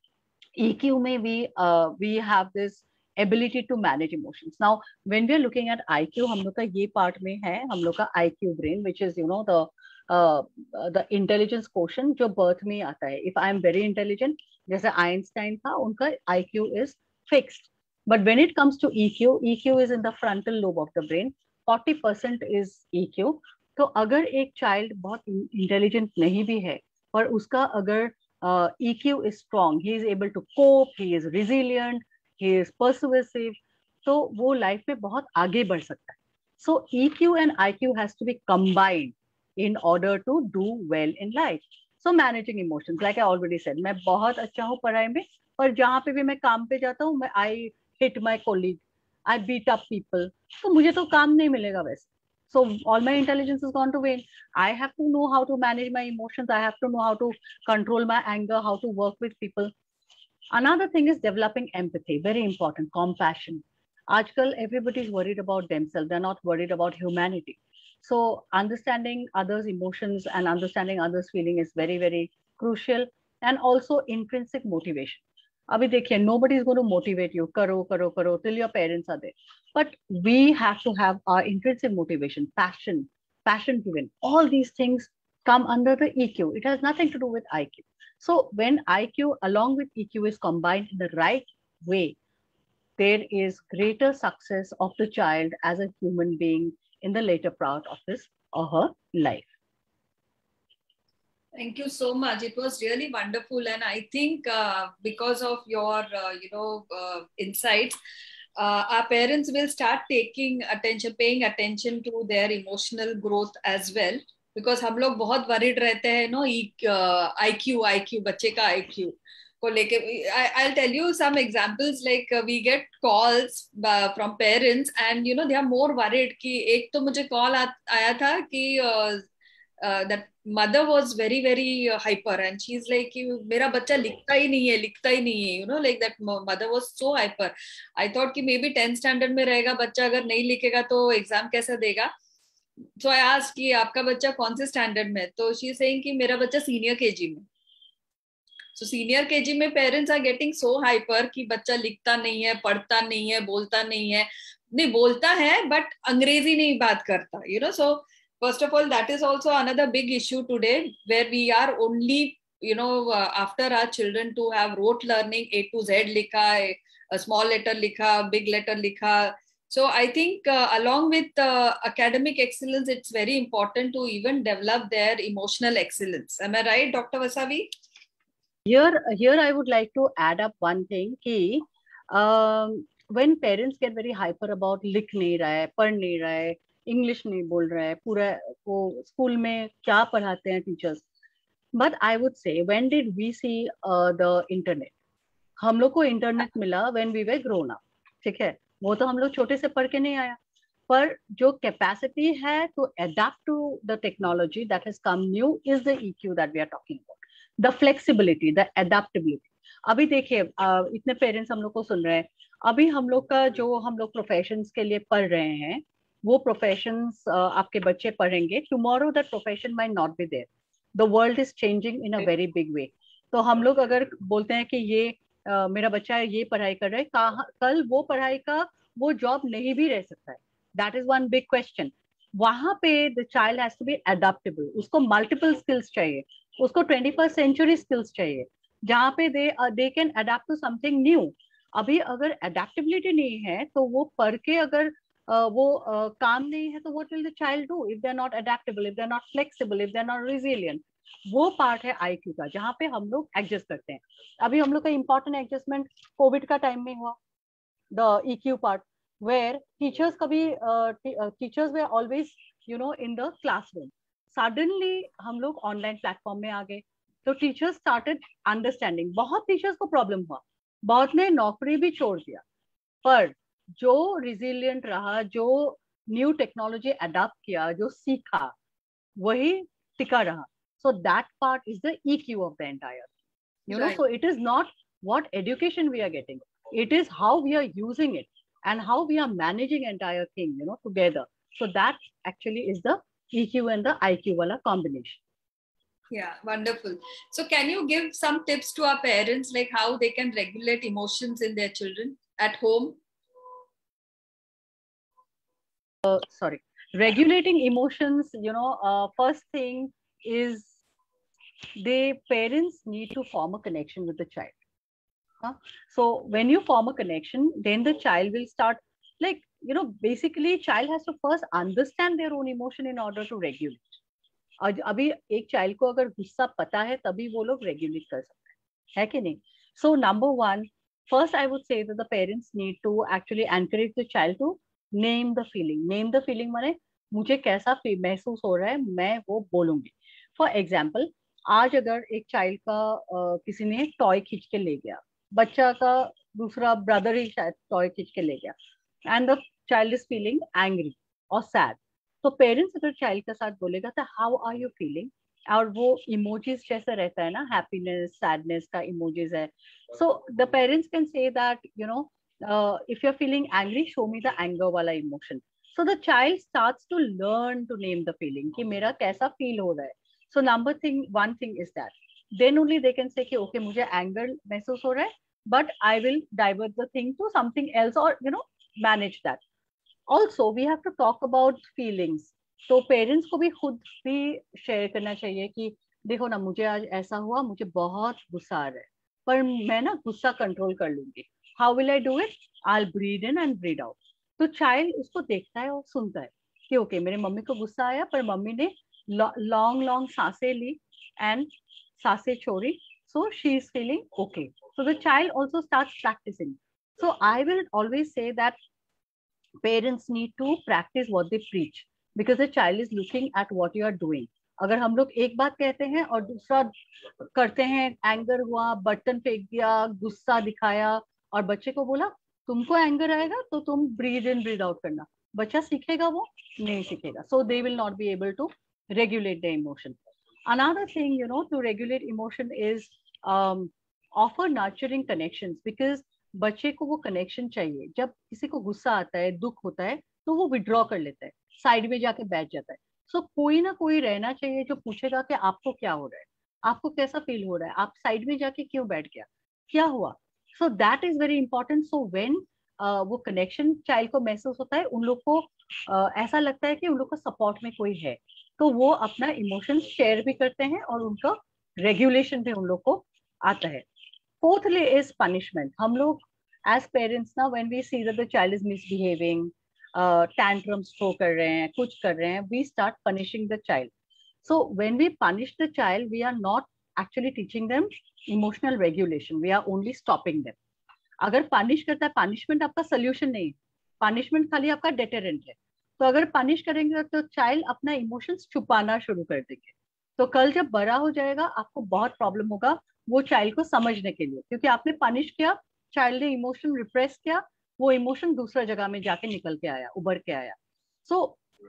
E Q में we uh, we have this ability to manage emotions. Now when we are looking at I Q, हम लोग का ये part में है हम लोग का I Q brain, which is you know the uh, the intelligence quotient जो birth में आता है. If I am very intelligent, जैसे Einstein था, उनका I Q is fixed. But when it comes to E Q, E Q is in the frontal lobe of the brain. forty percent is E Q. तो अगर एक child बहुत intelligent नहीं भी है, पर उसका अगर uh, E Q is strong, he is able to cope, he is resilient, he is persuasive, तो वो life में बहुत आगे बढ़ सकता है. So E Q and I Q has to be combined in order to do well in life. So managing emotions, like I already said, मैं बहुत अच्छा हूँ पढ़ाई में, पर जहाँ पे भी मैं काम पे जाता हूँ, मैं I hit my colleague, I beat up people, तो मुझे तो काम नहीं मिलेगा वैसे. So all my intelligence has gone to vain. I have to know how to manage my emotions. I have to know how to control my anger, how to work with people. Another thing is developing empathy. Very important. Compassion. Aajkal everybody is worried about themselves. They're not worried about humanity. So understanding others' emotions and understanding others' feeling is very, very crucial. And also intrinsic motivation. अभी देखिए, nobody is going to motivate you, करो करो करो till your parents are there. But we have to have our intrinsic motivation, passion, passion driven. All these things come under the E Q. It has nothing to do with I Q. So when I Q along with E Q is combined in the right way, there is greater success of the child as a human being in the later part of his or her life. Thank you so much. It was really wonderful, and I think uh, because of your, uh, you know, uh, insights, uh, our parents will start taking attention, paying attention to their emotional growth as well. Because हम लोग बहुत worried रहते हैं, no, I Q, I Q, बच्चे का I Q को लेके. I'll tell you some examples. Like uh, we get calls uh, from parents, and you know they are more worried. कि एक तो मुझे call आया था कि uh, uh, that mother was very very uh, hyper, and she's like कि मेरा बच्चा लिखता ही नहीं है लिखता ही नहीं है, you know, like that mother was so hyper. I thought कि maybe tenth standard में रहेगा बच्चा, अगर नहीं लिखेगा तो एग्जाम कैसे देगा. So I asked कि आपका बच्चा कौन से स्टैंडर्ड में, तो she saying कि मेरा बच्चा सीनियर केजी में. So सीनियर केजी में parents are getting so hyper कि बच्चा लिखता नहीं है, पढ़ता नहीं है, बोलता नहीं है. नहीं बोलता है बट अंग्रेजी नहीं बात करता, you know. So first of all, that is also another big issue today, where we are only, you know, uh, after our children to have rote learning, A to Z likha, a small letter likha, big letter likha. So I think uh, along with uh, academic excellence, it's very important to even develop their emotional excellence. Am I right, Doctor Vasavi? Here, here I would like to add up one thing. Ki, um, when parents get very hyper about likh nahi raha hai, पढ़ नहीं रहा है, English नहीं बोल रहा है, पूरा वो स्कूल में क्या पढ़ाते हैं teachers. But I would say when did we see the internet? हम लोग को इंटरनेट मिला when we were grown up, ठीक है. वो तो हम लोग छोटे से पढ़ के नहीं आया, पर जो कैपेसिटी है to adapt to the technology that has come new is the EQ that we are talking about, the flexibility, the adaptability. अभी देखिए uh, इतने पेरेंट्स हम लोग को सुन रहे हैं. अभी हम लोग का जो हम लोग प्रोफेशंस के लिए पढ़ रहे हैं, वो प्रोफेशंस uh, आपके बच्चे पढ़ेंगे. Tomorrow that profession might not be there. The world is changing in a very big way. तो हम लोग अगर बोलते हैं कि ये uh, मेरा बच्चा ये पढ़ाई कर रहा है, कहाँ कल वो पढ़ाई का वो जॉब नहीं भी रह सकता है. That is one big question. वहां पे the child has to be adaptable. उसको मल्टीपल स्किल्स चाहिए, उसको ट्वेंटी फर्स्ट सेंचुरी स्किल्स चाहिए, जहाँ पे they they can adapt to something new. अभी अगर अडेप्टेबिलिटी नहीं है तो वो पढ़ के अगर Uh, वो uh, काम नहीं है तो what will the child do if they are not adaptable, if they are not flexible, if they are not resilient? वो पार्ट है आई क्यू का, जहाँ पे हम लोग एडजस्ट करते हैं. अभी हम लोग का इम्पोर्टेंट एडजस्टमेंट कोविड का टाइम में हुआ, the E Q part, where teachers कभी teachers they always you know in the classroom. Suddenly हम लोग ऑनलाइन प्लेटफॉर्म में आ गए, तो टीचर्स स्टार्टेड अंडरस्टैंडिंग. बहुत टीचर्स को प्रॉब्लम हुआ, बहुत ने नौकरी भी छोड़ दिया, पर जो रिजिलियंट रहा, जो न्यू टेक्नोलॉजी अडॉप्ट किया, जो सीखा, वही टिका रहा. So that part is the EQ of the entire, you know. So it is not what education we are getting, it is how we are using it and how we are managing entire thing, you know, together. So that actually is the E Q and the I Q wala combination. Yeah, wonderful. So can you give some tips to our parents, like how they can regulate emotions in their children at home? Uh, sorry, regulating emotions, you know, uh, first thing is the parents need to form a connection with the child. Huh? So when you form a connection, then the child will start, like, you know, basically child has to first understand their own emotion in order to regulate. अभी एक child को अगर गुस्सा पता है तभी वो लोग regulate कर सकते हैं, है कि नहीं? So number one, first I would say that the parents need to actually encourage the child to name the feeling. Name the feeling माने मुझे कैसा महसूस हो रहा है, मैं वो बोलूंगी. For example, आज अगर एक child का uh, किसी ने toy खींच के ले गया, बच्चा का दूसरा ब्रदर ही शायद टॉय खींच के ले गया, and the child is feeling angry और सैड. तो पेरेंट्स अगर चाइल्ड के साथ बोलेगा तो हाउ आर यू फीलिंग, और वो इमोजीज जैसे रहता है ना, हैप्पीनेस सैडनेस का इमोजीज है. So the parents can say that you know if you are feeling angry, show me the anger वाला emotion. So the child starts to learn to name the feeling कि मेरा कैसा feel हो रहा है. So number thing one thing is that then only they can say कि okay मुझे anger महसूस हो रहा है, but I will divert the thing to something else, or you know manage that. Also we have to talk about feelings. तो parents को भी खुद भी share करना चाहिए कि देखो ना मुझे आज ऐसा हुआ, मुझे बहुत गुस्सा आ रहा है, पर मैं ना गुस्सा कंट्रोल कर लूंगी. How will I do it? I'll breathe in and breathe out. तो child उसको देखता है और सुनता है कि ओके okay, मेरे मम्मी को गुस्सा आया, पर मम्मी ने लॉन्ग लॉन्ग सांसें ली, and Sase Chori. So she is feeling okay. So the child also starts practicing. So I will always say that parents need to practice what they preach, because the child is looking at what you are doing. अगर हम लोग एक बात कहते हैं और दूसरा करते हैं, एंगर हुआ, बर्तन फेंक दिया, गुस्सा दिखाया और बच्चे को बोला तुमको एंगर आएगा तो तुम ब्रीद इन ब्रीद आउट करना, बच्चा सीखेगा? वो नहीं सीखेगा. So they will not be able to regulate the emotion. Another thing, you know, to regulate emotion is um, offer nurturing connections, because बच्चे को वो कनेक्शन चाहिए. जब किसी को गुस्सा आता है, दुख होता है, तो वो विड्रॉ कर लेता है, साइड में जाके बैठ जाता है. सो so, कोई ना कोई रहना चाहिए जो पूछेगा कि आपको क्या हो रहा है, आपको कैसा फील हो रहा है, आप साइड में जाके क्यों बैठ गया, क्या हुआ. So that is very important. So when वो कनेक्शन चाइल्ड को महसूस होता है, उन लोग को uh, ऐसा लगता है कि उन लोग का सपोर्ट में कोई है, तो वो अपना इमोशंस शेयर भी करते हैं और उनका रेगुलेशन भी उन लोग को आता है. Fourthly is punishment. हम लोग as parents ना, when we see that the child is misbehaving, uh, tantrums throw कर रहे हैं, कुछ कर रहे हैं, we start punishing the child. So when we punish the child, we are not actually teaching them emotional regulation. We are only stopping them. अगर punish करता है, punishment आपका solution नहीं, punishment खाली आपका deterrent है. तो अगर punish करेंगे तो child अपना emotions छुपाना शुरू कर देंगे. तो कल जब बड़ा हो जाएगा आपको बहुत प्रॉब्लम होगा वो चाइल्ड को समझने के लिए, क्योंकि आपने पनिश किया, चाइल्ड ने इमोशन रिप्रेस किया, वो इमोशन दूसरा जगह में जाके निकल के आया, उभर के आया. So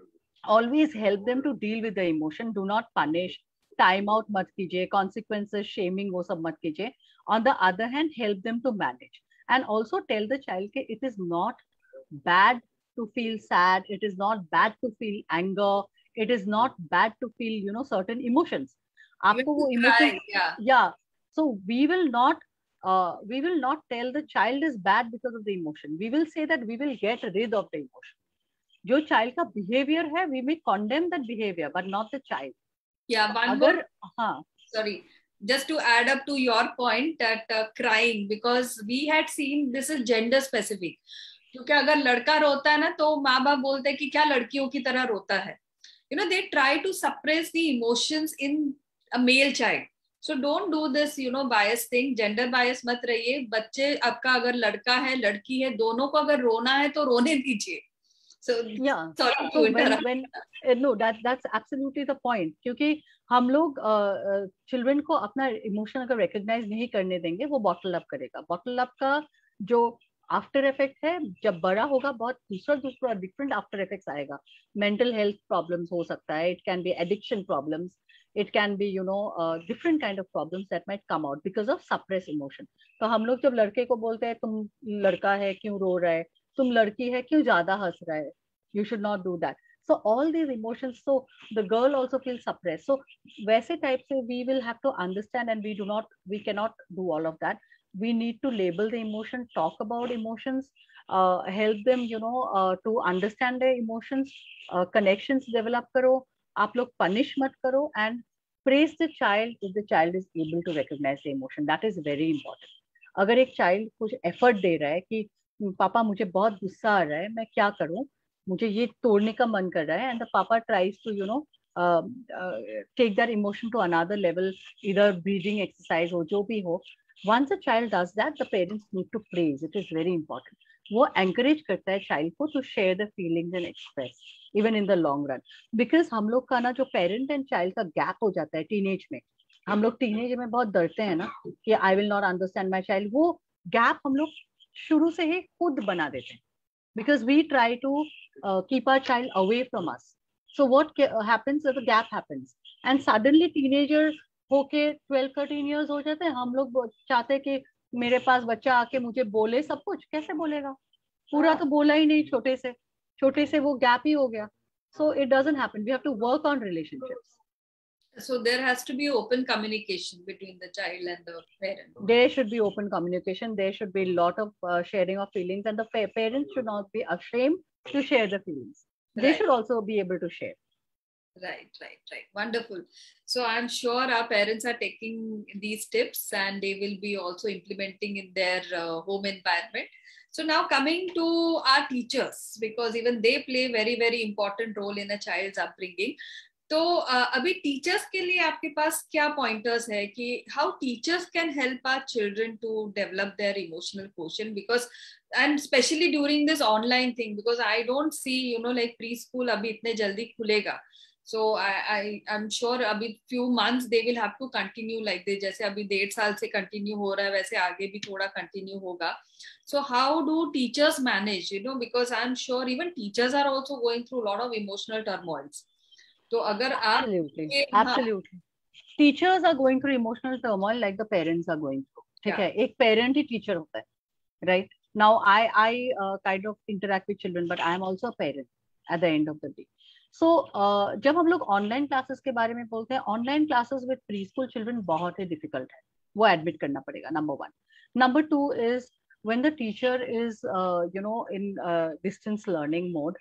always help them to deal with the emotion. Do not punish, time out मत कीजिए, कॉन्सिक्वेंसेस, शेमिंग, वो सब मत कीजिए. On the other hand help them to manage and also tell the child के it is not bad to feel sad, it is not bad to feel anger, it is not bad to feel, you know, certain emotions. आपको वो emotions, yeah. yeah. So we will not, uh, we will not tell the child is bad because of the emotion. We will say that we will get rid of the emotion. जो child का behavior है, we may condemn that behavior, but not the child. Yeah, one अगर, more. हाँ. Sorry. Just to add up to your point that uh, crying, because we had seen this is gender specific. क्योंकि अगर लड़का रोता है ना, तो माँ बाप बोलते हैं कि क्या लड़कियों की तरह रोता है. You know, they try to suppress the emotions in a male child. So don't do this, you know, bias thing. Gender bias मत रहिए. बच्चे आपका अगर लड़का है, लड़की है, दोनों को अगर रोना है तो रोने दीजिए. So yeah, sorry so to interrupt. when, when no, that that's absolutely the point. क्योंकि हम लोग चिल्ड्रन uh, uh, को अपना इमोशन अगर रिकॉग्नाइज नहीं करने देंगे, वो बॉटल अप करेगा. बॉटल अप का जो आफ्टर इफेक्ट है, जब बड़ा होगा बहुत दूसरा दूसरा डिफरेंट आफ्टर इफेक्ट्स आएगा. मेंटल हेल्थ प्रॉब्लम्स हो सकता है, it can be addiction problems, it can be you know different kind of problems that might come out because of suppress emotion. तो हम लोग जब लड़के को बोलते हैं तुम लड़का है क्यों रो रहा है, तुम लड़की है क्यों ज्यादा हंस रहा है, you should not do that. So all these emotions, so the girl also feels suppressed. So वैसे type से we will have to understand, and we do not, we cannot do all of that. We need to label the emotion, talk about emotions, uh, help them, you know, uh, to understand their emotions, uh, connections develop करो. आप लोग punish मत करो, and praise the child if the child is able to recognize the emotion. That is very important. अगर एक child कुछ effort दे रहा है कि पापा मुझे बहुत गुस्सा आ रहा है, मैं क्या करूं, मुझे ये तोड़ने का मन कर रहा है, and the papa tries to, you know, uh, uh, take that emotion to another level, either breathing exercise हो, जो भी हो. Once a child does that, the parents need to praise. It is very important. वो encourage करता है child को to share the feelings and express, even in the long run. Because हम लोग का ना जो parent and child का gap हो जाता है teenage में, हम लोग teenage में बहुत डरते हैं ना कि I will not understand my child. वो gap हम लोग शुरू से ही खुद बना देते हैं. Because we try to uh, keep our child away from us. So what happens is the gap happens, and suddenly teenager होके twelve thirteen years हो जाते हैं. हम लोग चाहते हैं कि मेरे पास बच्चा आके मुझे बोले सब कुछ. कैसे बोलेगा, पूरा तो बोला ही नहीं, छोटे से छोटे से वो गैप ही हो गया. So it doesn't happen. We have to work on relationships. So there has to be open communication between the child and the parent. There should be open communication. There should be a lot of uh, sharing of feelings, and the parents should not be ashamed to share the feelings. They right. should also be able to share. Right, right, right. Wonderful. So I'm sure our parents are taking these tips, and they will be also implementing in their uh, home environment. So now coming to our teachers, because even they play very, very important role in a child's upbringing. तो uh, अभी teachers के लिए आपके पास क्या pointers है कि how teachers can help our children to develop their emotional quotient, because and specially during this online thing, because I don't see you know like preschool अभी इतने जल्दी खुलेगा. So I I I'm sure अभी few months they will have to continue like this. जैसे अभी डेढ़ साल से continue हो रहा है वैसे आगे भी थोड़ा continue होगा. So how do teachers manage? You know, because I'm sure even teachers are also going through a lot of emotional turmoils. तो अगर आप absolutely absolutely teachers are going through emotional turmoil like the parents are going through. ठीक है, एक parent ही teacher होता है, right? Now I I uh, kind of interact with children, but I am also a parent at the end of the day. So so, uh, जब हम लोग online classes के बारे में बोलते हैं, online classes with preschool children बहुत ही डिफिकल्ट है, वो एडमिट करना पड़ेगा, number one. Number two is when the teacher is you know in distance learning mode,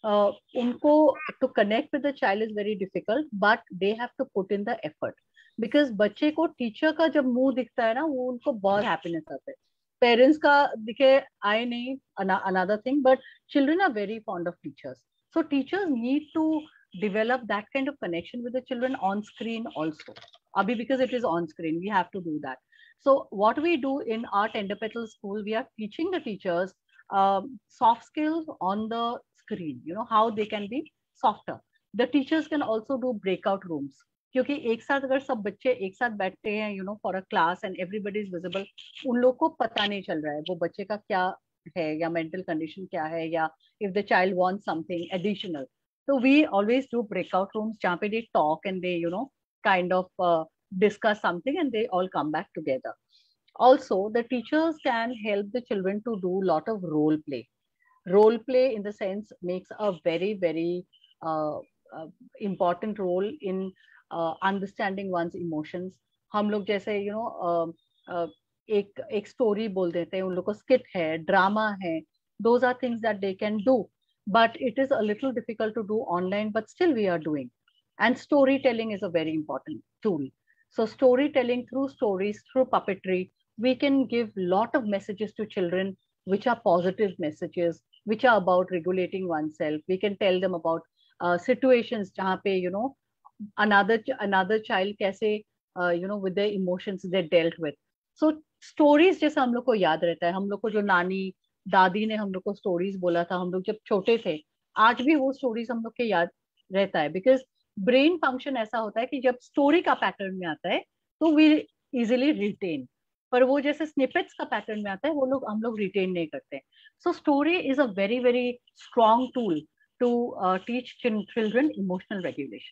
उनको to connect with the child is very difficult, but they have to put in the effort, because बच्चे को teacher का जब मुंह दिखता है ना, वो उनको बहुत हैप्पीनेस आता है. पेरेंट्स का दिखे आए नहीं, another thing, but children are very fond of teachers. So teachers need to develop that kind of connection with the children on screen also. Abhi, because it is on screen, we have to do that. So what we do in our Tender Petal school, we are teaching the teachers um, soft skills on the screen, you know, how they can be softer. The teachers can also do breakout rooms. क्योंकि एक साथ अगर सब बच्चे एक साथ बैठते हैं, you know, for a class and everybody is visible, उन लोग को पता नहीं चल रहा है वो बच्चे का क्या है या मेंटल कंडीशन क्या है, या if the child wants something additional. So we always do breakout rooms जहाँ पे they talk and they you know kind of uh, discuss something and they all come back together. Also, the teachers can help the children to do lot of role play. Role play in the sense makes a very very uh, uh, important role in uh, understanding one's emotions. हम लोग जैसे you know uh, uh, एक एक story बोल देते हैं, उन लोग को स्किट है, ड्रामा है, those are things that they can do, but it is a little difficult to do online, but still we are doing. And storytelling is a very important tool. So storytelling through stories, through puppetry, we can give lot of messages to children which are positive messages, which are about regulating oneself. We can tell them about uh, situations जहाँ पे you know another another child कैसे uh, you know with their emotions they dealt with. So stories जैसा हम लोग को याद रहता है, हम लोग को जो नानी दादी ने हम लोग को स्टोरीज बोला था हम लोग जब छोटे थे, आज भी वो स्टोरीज हम लोग के याद रहता है, बिकॉज ब्रेन फंक्शन ऐसा होता है कि जब स्टोरी का पैटर्न में आता है तो वी इजिली रिटेन, पर वो जैसे स्निपेट्स का पैटर्न में आता है वो लोग हम लोग रिटेन नहीं करते. So story is a very very strong tool to teach children emotional regulation.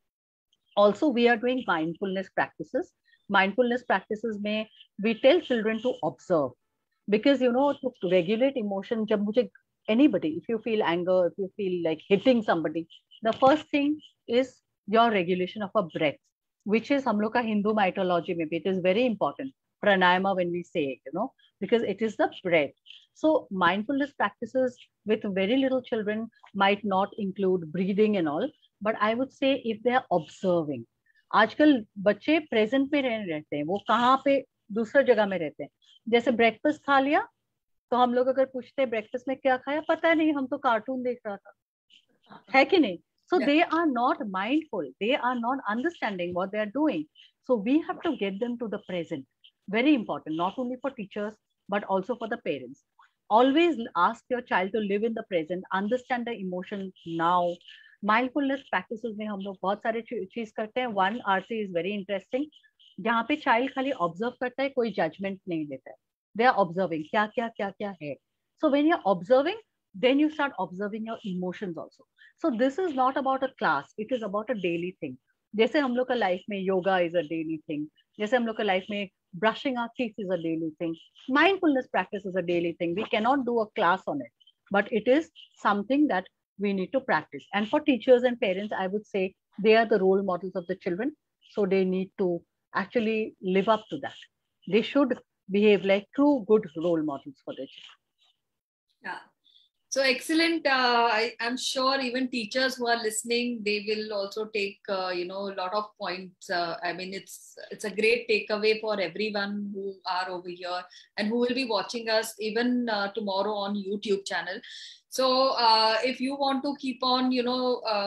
Also we are doing mindfulness practices. Mindfulness practices में we tell children to observe, because you know to regulate emotion, jab mujhe anybody, if you feel anger, if you feel like hitting somebody, the first thing is your regulation of a breath, which is hum log ka Hindu mythology mein bhi it is very important, pranayama when we say, you know, because it is the breath. So mindfulness practices with very little children might not include breathing and all, but I would say if they are observing, आजकल बच्चे present में रहते हैं, वो कहाँ पे दूसरा जगह में रहते हैं. जैसे ब्रेकफास्ट खा लिया तो हम लोग अगर पूछते हैं ब्रेकफास्ट में क्या खाया, पता नहीं, हम तो कार्टून देख रहा था, है कि नहीं. So they are not mindful, they are not understanding what they are doing. So we have to get them to the present. Very important, not only for teachers but also for the parents. Always ask your child to live in the present, understand the emotion now. Mindfulness practices में हम लोग बहुत सारे चीज करते हैं. One RC is very interesting, जहाँ पे चाइल्ड खाली ऑब्जर्व करता है, कोई जजमेंट नहीं लेता है. दे आर ऑब्जर्विंग क्या क्या क्या क्या है. So when you are observing, then you start observing your emotions also. So this is not about a class, it is about a daily thing. जैसे हम लोग का लाइफ में yoga is a daily thing, जैसे हम लोग का लाइफ में brushing our teeth is a daily thing, mindfulness practice is a daily thing. We can not do a class on it, but it is something that we need to practice. And for teachers and parents, I would say they are the role models of the children, so they need to actually live up to that. They should behave like true good role models for their children. Yeah, so excellent. uh, I, I'm sure even teachers who are listening, they will also take uh, you know a lot of points. uh, I mean it's it's a great takeaway for everyone who are over here and who will be watching us even uh, tomorrow on YouTube channel. So uh, if you want to keep on, you know, uh,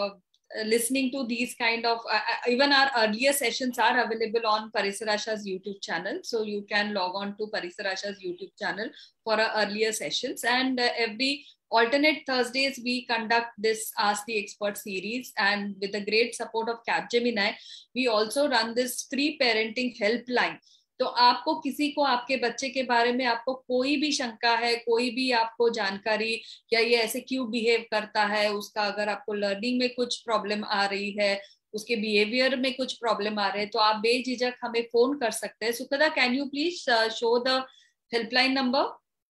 listening to these kind of, uh, even our earlier sessions are available on Parisar Asha's YouTube channel. So you can log on to Parisar Asha's YouTube channel for our earlier sessions. And uh, every alternate Thursdays, we conduct this Ask the Expert series. And with the great support of Capgemini, we also run this free parenting helpline. तो आपको किसी को आपके बच्चे के बारे में आपको कोई भी शंका है, कोई भी आपको जानकारी, या ये ऐसे क्यों बिहेव करता है, उसका अगर आपको लर्निंग में कुछ प्रॉब्लम आ रही है, उसके बिहेवियर में कुछ प्रॉब्लम आ रहे हैं, तो आप बेझिझक हमें फोन कर सकते हैं. Sukhada, can you please show the helpline number?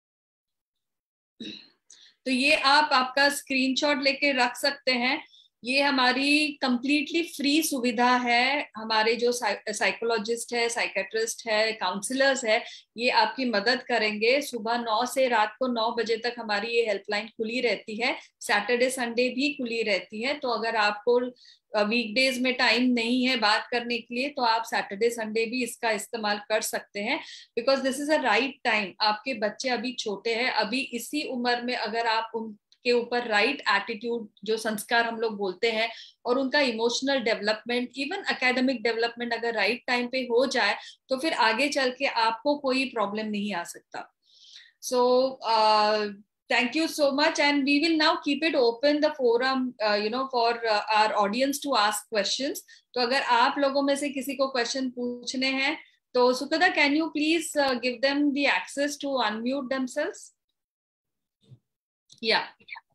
तो ये आप आपका स्क्रीनशॉट लेके रख सकते हैं. ये हमारी कंप्लीटली फ्री सुविधा है. हमारे जो साइकोलॉजिस्ट है, साइकेट्रिस्ट है, काउंसलर्स है, ये आपकी मदद करेंगे. सुबह नौ से रात को नौ बजे तक हमारी ये हेल्पलाइन खुली रहती है. सैटरडे संडे भी खुली रहती है. तो अगर आपको वीकडेज में टाइम नहीं है बात करने के लिए, तो आप सैटरडे संडे भी इसका इस्तेमाल कर सकते हैं. Because this is a right time. आपके बच्चे अभी छोटे हैं. अभी इसी उम्र में अगर आप उन के ऊपर राइट एटीट्यूड, जो संस्कार हम लोग बोलते हैं, और उनका emotional development, even academic development अगर राइट टाइम पे हो जाए, तो फिर आगे चल के आपको कोई प्रॉब्लम नहीं आ सकता. सो thank you so much, and we will now keep it open the forum uh, you know for uh, our audience to ask questions. तो अगर आप लोगों में से किसी को क्वेश्चन पूछने हैं, तो सुखदा, can you please uh, give them the access to unmute themselves? Yeah.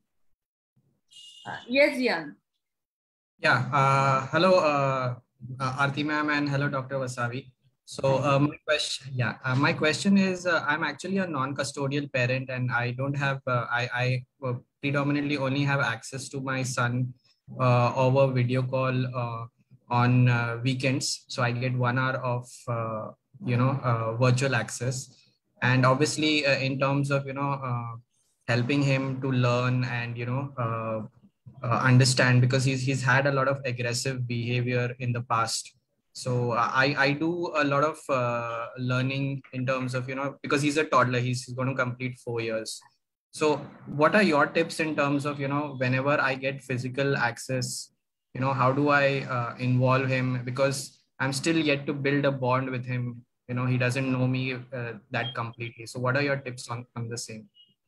Uh, yes, Jan. Yeah. Uh, hello, uh, uh, Aarti ma'am, and hello, Doctor Wasabi. So uh, my question, yeah, uh, my question is, uh, I'm actually a non-custodial parent, and I don't have, uh, I, I uh, predominantly only have access to my son uh, over video call uh, on uh, weekends. So I get one hour of, uh, you know, uh, virtual access, and obviously uh, in terms of, you know, uh, helping him to learn and, you know, uh, uh, understand, because he's, he's had a lot of aggressive behavior in the past. So I, I do a lot of uh, learning in terms of, you know, because he's a toddler, he's, he's going to complete four years. So what are your tips in terms of, you know, whenever I get physical access, you know, how do I uh, involve him? Because I'm still yet to build a bond with him. You know, he doesn't know me uh, that completely. So what are your tips on, on the same?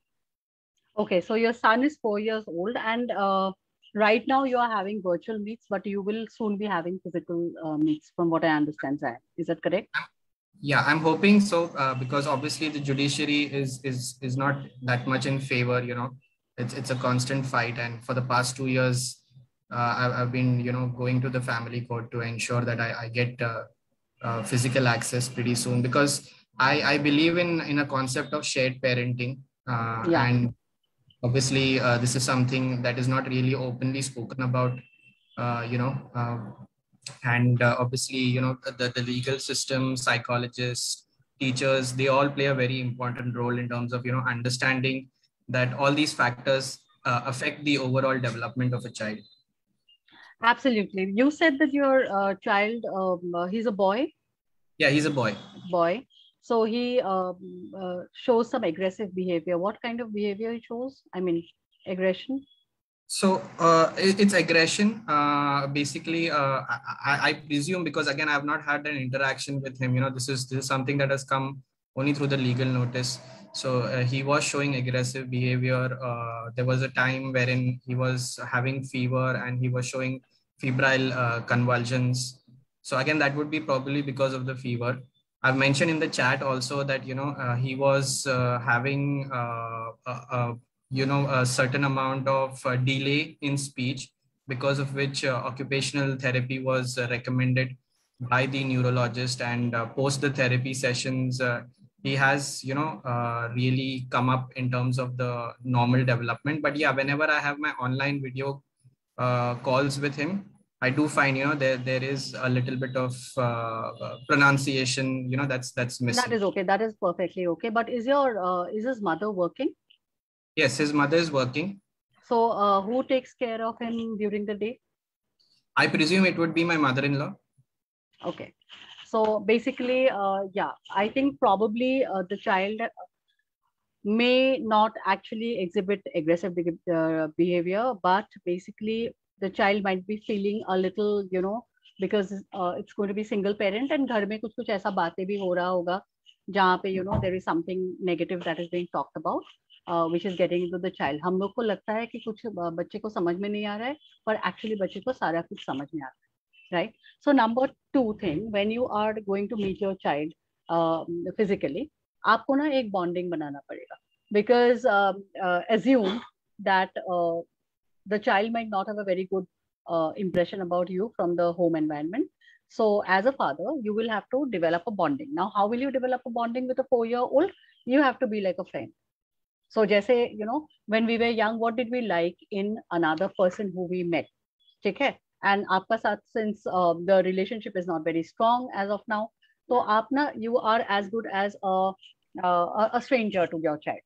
Okay, so your son is four years old, and uh, right now you are having virtual meets, but you will soon be having physical uh, meets, from what I understand, Zach. Is that correct? Yeah, I'm hoping so, uh, because obviously the judiciary is is is not that much in favor. You know, it's it's a constant fight, and for the past two years, uh, I've, I've been, you know, going to the family court to ensure that I, I get uh, uh, physical access pretty soon, because I I believe in in a concept of shared parenting, uh, Yeah. and obviously, uh, this is something that is not really openly spoken about, uh, you know, uh, and uh, obviously, you know, the, the legal system, psychologists, teachers, they all play a very important role in terms of, you know, understanding that all these factors uh, affect the overall development of a child. Absolutely. You said that your uh, child, um, uh, he's a boy? Yeah, he's a boy. Boy. So he um, uh, shows some aggressive behavior. What kind of behavior he shows? I mean, aggression? So uh, it, it's aggression. Uh, basically, uh, I, I presume, because again, I've not had an interaction with him. You know, this is this is something that has come only through the legal notice. So uh, he was showing aggressive behavior. Uh, there was a time wherein he was having fever and he was showing febrile uh, convulsions. So again, that would be probably because of the fever. I've mentioned in the chat also that, you know, uh, he was uh, having, uh, uh, uh, you know, a certain amount of uh, delay in speech, because of which uh, occupational therapy was uh, recommended by the neurologist. And uh, post the therapy sessions, uh, he has, you know, uh, really come up in terms of the normal development. But yeah, whenever I have my online video uh, calls with him, I do find, you know, there there is a little bit of uh, pronunciation, you know, that's that's missing. That is okay. That is perfectly okay. But is your uh, is his mother working? Yes, his mother is working. So uh, who takes care of him during the day? I presume it would be my mother-in-law. Okay. So basically, uh, yeah, I think probably uh, the child may not actually exhibit aggressive uh, behavior, but basically the child might be feeling a little, you know, because uh, it's going to be single parent and घर में कुछ कुछ ऐसा बातें भी हो रहा होगा जहाँ पे, you know, there is something negative that is being talked about, uh, which is getting into the child. हम लोग को लगता है कि कुछ बच्चे को समझ में नहीं आ रहा है, पर actually बच्चे को सारा कुछ समझ में आ रहा है, right? So number two thing, when you are going to meet your child uh, physically, आपको ना एक bonding बनाना पड़ेगा, because uh, uh, assume that uh, the child might not have a very good uh, impression about you from the home environment. So as a father, you will have to develop a bonding. Now, how will you develop a bonding with a four-year-old? You have to be like a friend. So जैसे, you know, when we were young, what did we like in another person who we met? ठीक है? And आपका साथ, since uh, the relationship is not very strong as of now, तो आप ना, you are as good as a, uh, a stranger to your child.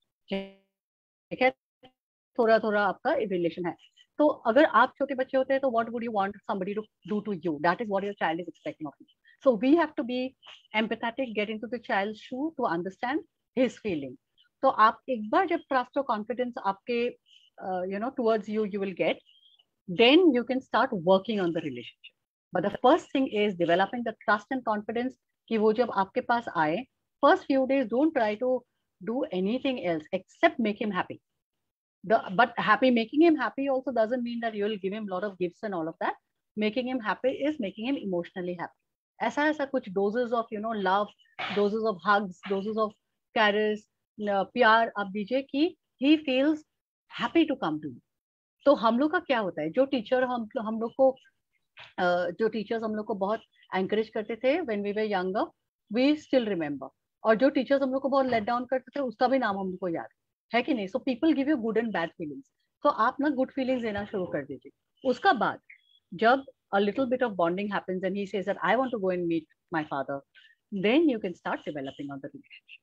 ठीक है? थोड़ा थोड़ा आपका रिलेशन है. तो अगर आप छोटे बच्चे होते हैं तो what would you want somebody to do to you? That is what your child is expecting of you. So we have to be empathetic, get into the child's shoe to understand his feeling. तो आप एक बार जब trust और confidence आपके uh, you know towards you you will get, then you can start working on the relationship. But the first thing is developing the trust and confidence कि वो जब आपके पास आए, first few days don't try to do anything else except make him happy. The, but happy, making him happy also doesn't mean that you will give him a lot of gifts and all of that. Making him happy is making him emotionally happy. ऐसा ऐसा कुछ doses of, you know, love, doses of hugs, doses of caresses, प्यार आप दीजिए कि he feels happy to come to you. तो हम लोग का क्या होता है, जो टीचर हम हम लोग को uh, जो टीचर्स हम लोग को बहुत encourage करते थे when we were younger, we still remember. और जो टीचर्स हम लोग को बहुत let down करते थे उसका भी नाम हम लोग को याद है कि नहीं. So people give you good and bad feelings. तो आप ना good feelings देना शुरू कर दीजिए. उसका बाद जब a little bit of bonding happens and he says that I want to go and meet my father, then you can start developing on the relationship.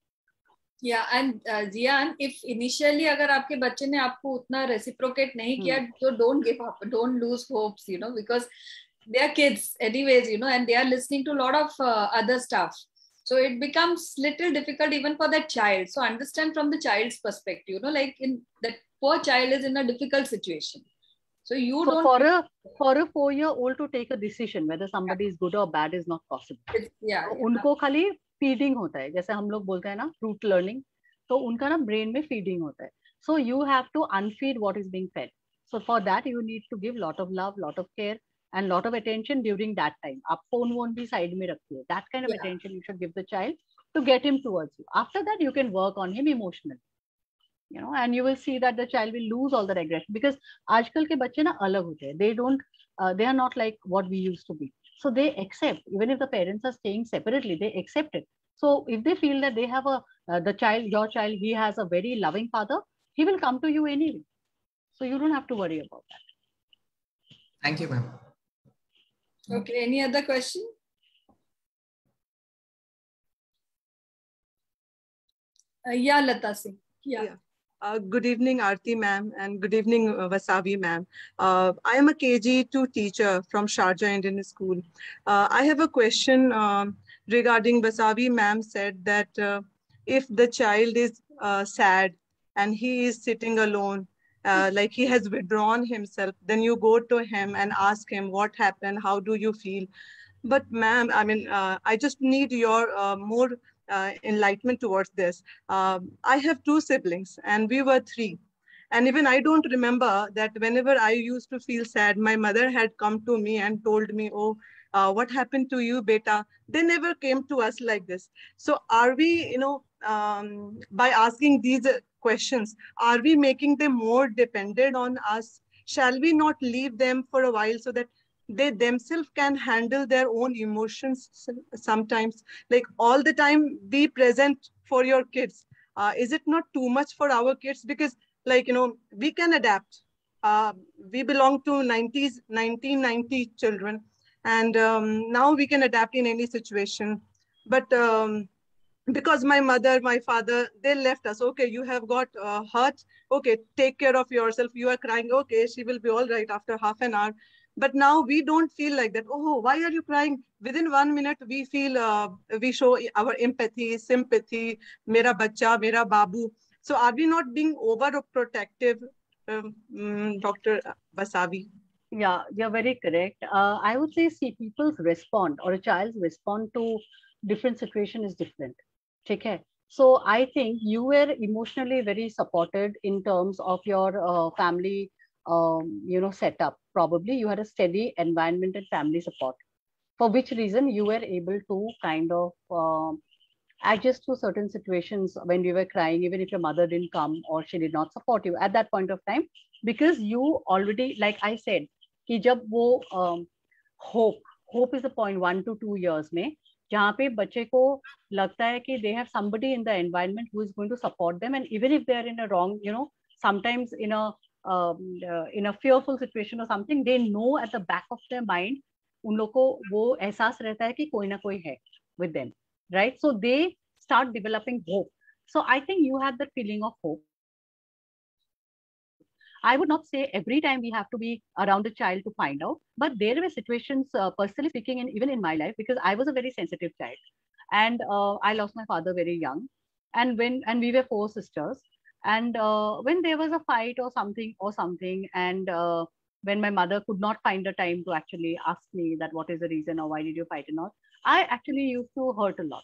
Yeah, and uh, Jian, if initially अगर आपके बच्चे ने आपको उतना reciprocate नहीं किया, तो don't give up, don't lose hopes, you know, because they are kids anyways, you know, and they are listening to a lot of uh, other stuff. So it becomes little difficult even for that child. So understand from the child's perspective, you know, like in that poor child is in a difficult situation. So you so don't. For a for a four-year-old to take a decision whether somebody yeah. is good or bad is not possible. It's, yeah. तो उनको खाली feeding होता है, जैसे हम लोग बोलते हैं ना root learning. तो उनका ना brain में feeding होता है. So you have to unfeed what is being fed. So for that you need to give lot of love, lot of care, and lot of attention during that time. आप phone won't be side में रखिए. That kind of yeah. attention you should give the child to get him towards you. After that, you can work on him emotionally, you know, and you will see that the child will lose all the aggression, because आजकल के बच्चे ना अलग होते हैं. They don't, uh, they are not like what we used to be. So they accept, even if the parents are staying separately, they accept it. So if they feel that they have a, uh, the child, your child, he has a very loving father, he will come to you anyway. So you don't have to worry about that. Thank you, ma'am. Okay, any other question? Uh, yeah, Lata Singh. Yeah. yeah. Uh, good evening, Aarti ma'am, and good evening, uh, Vasavi ma'am. Uh, I am a K G two teacher from Sharjah Indian School. Uh, I have a question uh, regarding Vasavi ma'am said that uh, if the child is uh, sad and he is sitting alone, Uh, like he has withdrawn himself, then you go to him and ask him what happened, how do you feel? But ma'am, I mean, uh, I just need your uh, more uh, enlightenment towards this. Uh, I have two siblings and we were three. And even I don't remember that whenever I used to feel sad, my mother had come to me and told me, oh, uh, what happened to you, beta? They never came to us like this. So are we, you know, um, by asking these questions, are we making them more dependent on us? Shall we not leave them for a while so that they themselves can handle their own emotions sometimes? Like all the time be present for your kids. Uh, is it not too much for our kids? Because like, you know, we can adapt. Uh, we belong to nineties, nineteen ninety children. And um, now we can adapt in any situation. But um, because my mother, my father, they left us. Okay, you have got uh, hurt. Okay, take care of yourself. You are crying. Okay, she will be all right after half an hour. But now we don't feel like that. Oh, why are you crying? Within one minute, we feel, uh, we show our empathy, sympathy, mera bacha, mera babu. So are we not being overprotective, um, Doctor Vasavi? Yeah, you're very correct. Uh, I would say, see, people's respond or a child's respond to different situation is different. Okay. So I think you were emotionally very supported in terms of your uh, family, um, you know, setup. Probably you had a steady environment and family support, for which reason you were able to kind of um adjust to certain situations when you were crying, even if your mother didn't come or she did not support you at that point of time, because you already, like I said, कि जब वो um, hope hope is the point one to two years में जहाँ पे बच्चे को लगता है कि they have somebody in the environment who is going to support them, and even if they are in a wrong, you know, sometimes in a um, uh, in a fearful situation or something, they know at the back of their mind उन लोग को वो एहसास रहता है कि कोई ना कोई है with them, right? So they start developing hope. So I think you have that feeling of hope. I would not say every time we have to be around a child to find out, but there were situations, uh, personally speaking, and even in my life, because I was a very sensitive child, and uh, I lost my father very young, and when and we were four sisters, and uh, when there was a fight or something or something, and uh, when my mother could not find the time to actually ask me that what is the reason or why did you fight and all, I actually used to hurt a lot.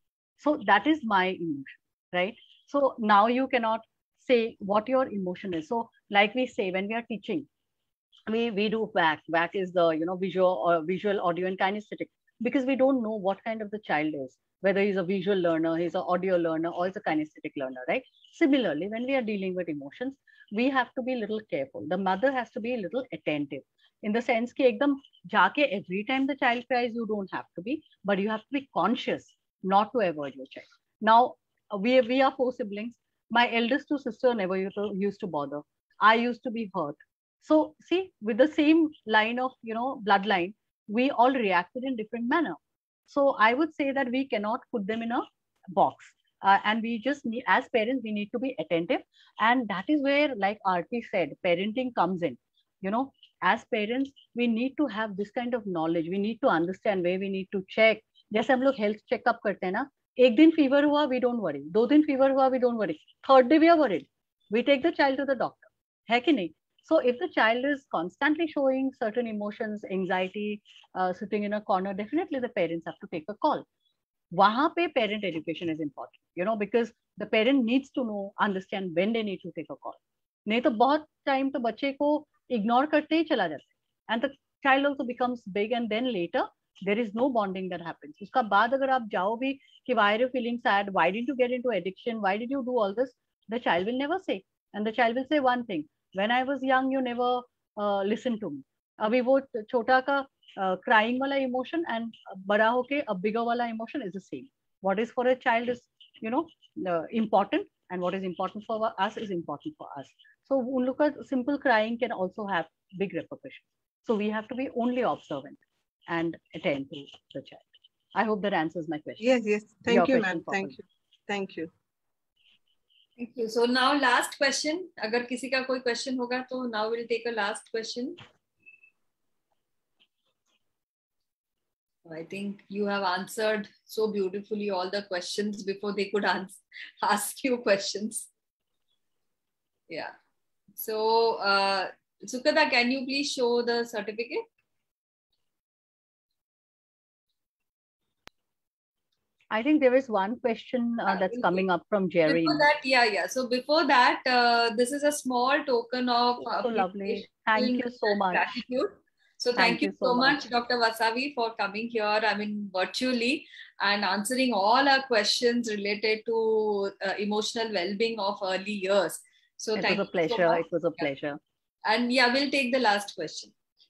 So that is my emotion, right? So now you cannot say what your emotion is. So like we say, when we are teaching, we, we do V A C. V A C is the, you know, visual or visual, audio and kinesthetic, because we don't know what kind of the child is, whether he's a visual learner, he's an audio learner, or he's a kinesthetic learner, right? Similarly, when we are dealing with emotions, we have to be a little careful. The mother has to be a little attentive, in the sense कि एकदम जाके every time the child cries, you don't have to be, but you have to be conscious not to avoid your child. Now, we, we are four siblings. My eldest two sister never used to, used to bother. I used to be hurt. So see, with the same line of, you know, bloodline, we all reacted in different manner. So I would say that we cannot put them in a box. Uh, and we just need, as parents, we need to be attentive. And that is where, like Aarti said, parenting comes in. You know, as parents, we need to have this kind of knowledge. We need to understand where we need to check. जैसे हम लोग health checkup करते हैं ना, एक दिन fever हुआ we don't worry, दो दिन फीवर हुआ we don't worry, third day we are worried, we take the child to the doctor, है कि नहीं? So if the child is constantly showing certain emotions, anxiety, uh, sitting in a corner, definitely the parents have to take a call. Wahan pe parent education is important, you know, because the parent needs to know, understand when they need to take a call. नहीं तो बहुत time तो बच्चे को ignore करते ही चला जाता है, and the child also becomes big, and then later there is no bonding that happens. उसका बाद अगर आप जाओ भी कि why are you feeling sad, why did you get into addiction, why did you do all this, the child will never say, and the child will say one thing, when I was young you never uh, listened to me. अभी वो छोटा का uh, crying वाला emotion and बड़ा होके a bigger वाला emotion is the same. What is for a child is, you know, uh, important, and what is important for us is important for us. So look at simple crying can also have big repercussions. So we have to be only observant and attend to the child. I hope that answers my question. Yes, yes. Thank Your you, question ma'am. Thank you. Thank you. Thank you. So now last question. अगर किसी का कोई question होगा तो now we'll take a last question. I think you have answered so beautifully all the questions before they could answer, ask you questions. Yeah. So, uh, Sukada, can you please show the certificate? I think there is one question uh, that's coming up from Jerry. Before that, yeah, yeah. So before that, uh, this is a small token of oh, so lovely. Thank you so much. Gratitude. So thank, thank you, you so much, much, Doctor Vasavi, for coming here, I mean, virtually, and answering all our questions related to uh, emotional well-being of early years. So it thank was a you pleasure. so much. It was a pleasure. Yeah. And yeah, we'll take the last question.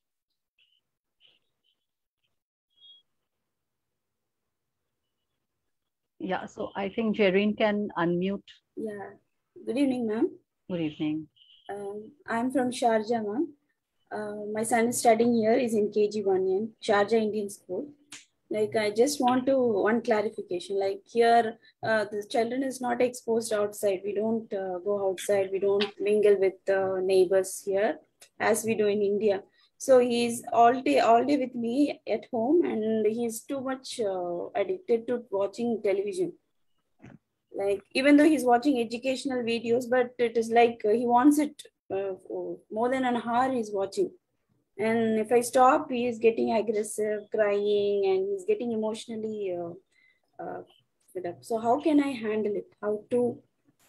Yeah, so I think Jereen can unmute. Yeah. Good evening, ma'am. Good evening. Um, I'm from Sharjah, ma'am. Uh, my son is studying here, is in K G one in Sharjah Indian School. Like, I just want to, one clarification, like here, uh, the children is not exposed outside. We don't uh, go outside. We don't mingle with uh, neighbors here as we do in India. So he's all day, all day with me at home, and he's too much uh, addicted to watching television. Like, even though he's watching educational videos, but it is like uh, he wants it uh, more than an hour he's watching. And if I stop, he is getting aggressive, crying, and he's getting emotionally uh, uh, fed up. So how can I handle it? How to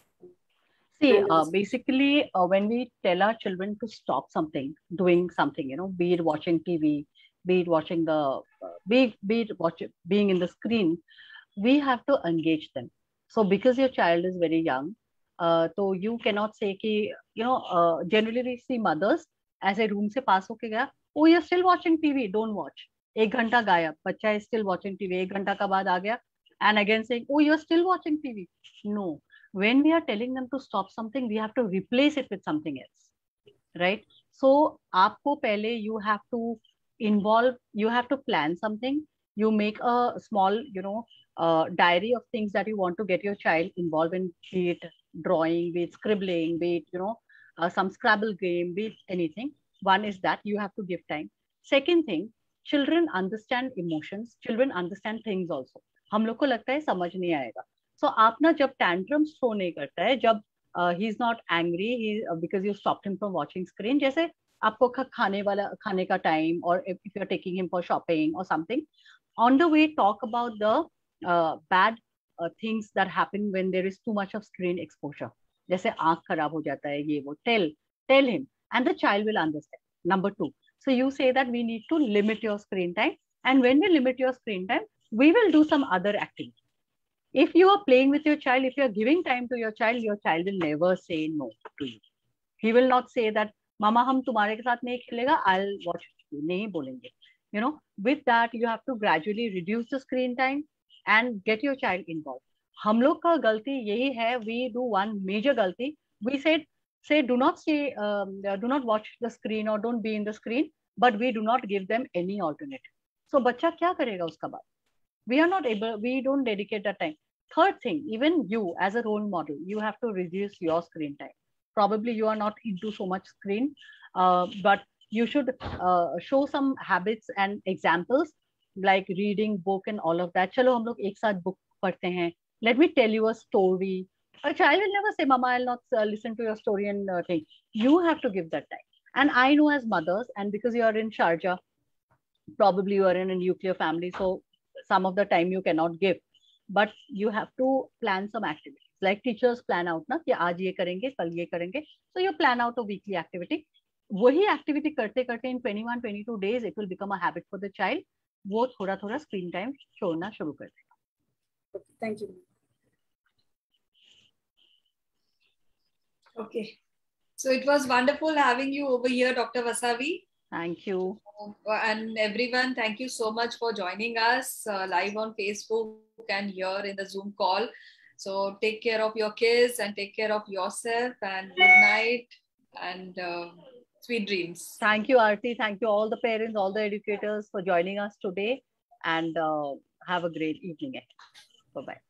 See, handle uh, this? basically, uh, when we tell our children to stop something, doing something, you know, be it watching T V, be it watching the, uh, be, be it watch, being in the screen, we have to engage them. So because your child is very young, uh, so you cannot say ki, you know, uh, generally we see mothers as a room se pass hoke gaya, oh, you're still watching T V, don't watch. एक घंटा गायब, बच्चा is still watching T V, एक घंटा का बाद आ गया, and again saying, oh, you're still watching T V. No, when we are telling them to stop something, we have to replace it with something else, right? So आपको पहले you have to involve, you have to plan something. You make a small, you know, uh, diary of things that you want to get your child involved in, be it drawing, be it scribbling, be it, you know, uh, some Scrabble game, be it anything. One is that you have to give time. Second thing, children understand emotions. Children understand things also. हम लोग को लगता है समझ नहीं आएगा. So आप ना जब tantrums throw नहीं करता है, जब uh, he's not angry, he uh, because you stopped him from watching screen. जैसे आपको खाने वाला खाने का time, or if, if you're taking him for shopping or something, on the way talk about the uh, bad uh, things that happen when there is too much of screen exposure. जैसे आँख खराब हो जाता है ये वो. Tell tell him, and the child will understand. Number two, so you say that we need to limit your screen time, and when we limit your screen time, we will do some other activity. If you are playing with your child, if you are giving time to your child, your child will never say no to you. He will not say that, Mama, हम तुम्हारे के साथ नहीं खेलेगा, I'll watch you. नहीं बोलेंगे. You know, with that, you have to gradually reduce the screen time and get your child involved. हम लोग का गलती यही है, we do one major गलती. We said, say, do not say, um, do not watch the screen or don't be in the screen, but we do not give them any alternative. So बच्चा क्या करेगा उसका बाद? We are not able, we don't dedicate that time. Third thing, even you as a role model, you have to reduce your screen time. Probably you are not into so much screen, uh, but you should uh, show some habits and examples like reading book and all of that. Chalo, hum log ek saath book padhte hain. Let me tell you a story. A child will never say, Mama, I'll not uh, listen to your story and uh, thing. You have to give that time. And I know as mothers, and because you are in Sharjah, probably you are in a nuclear family, so some of the time you cannot give, but you have to plan some activities. Like teachers plan out na कि आज ये करेंगे, कल ये करेंगे. So you plan out a weekly activity. वही activity करते करते in twenty-one, twenty-two days it will become a habit for the child. वो थोड़ा थोड़ा screen time छोड़ना शुरू कर देगा. Thank you. Okay. So it was wonderful having you over here, Doctor Vasavi. Thank you. And everyone, thank you so much for joining us uh, live on Facebook and here in the Zoom call. So take care of your kids and take care of yourself, and good night and uh, sweet dreams. Thank you, Aarti. Thank you all the parents, all the educators for joining us today, and uh, have a great evening. Bye-bye.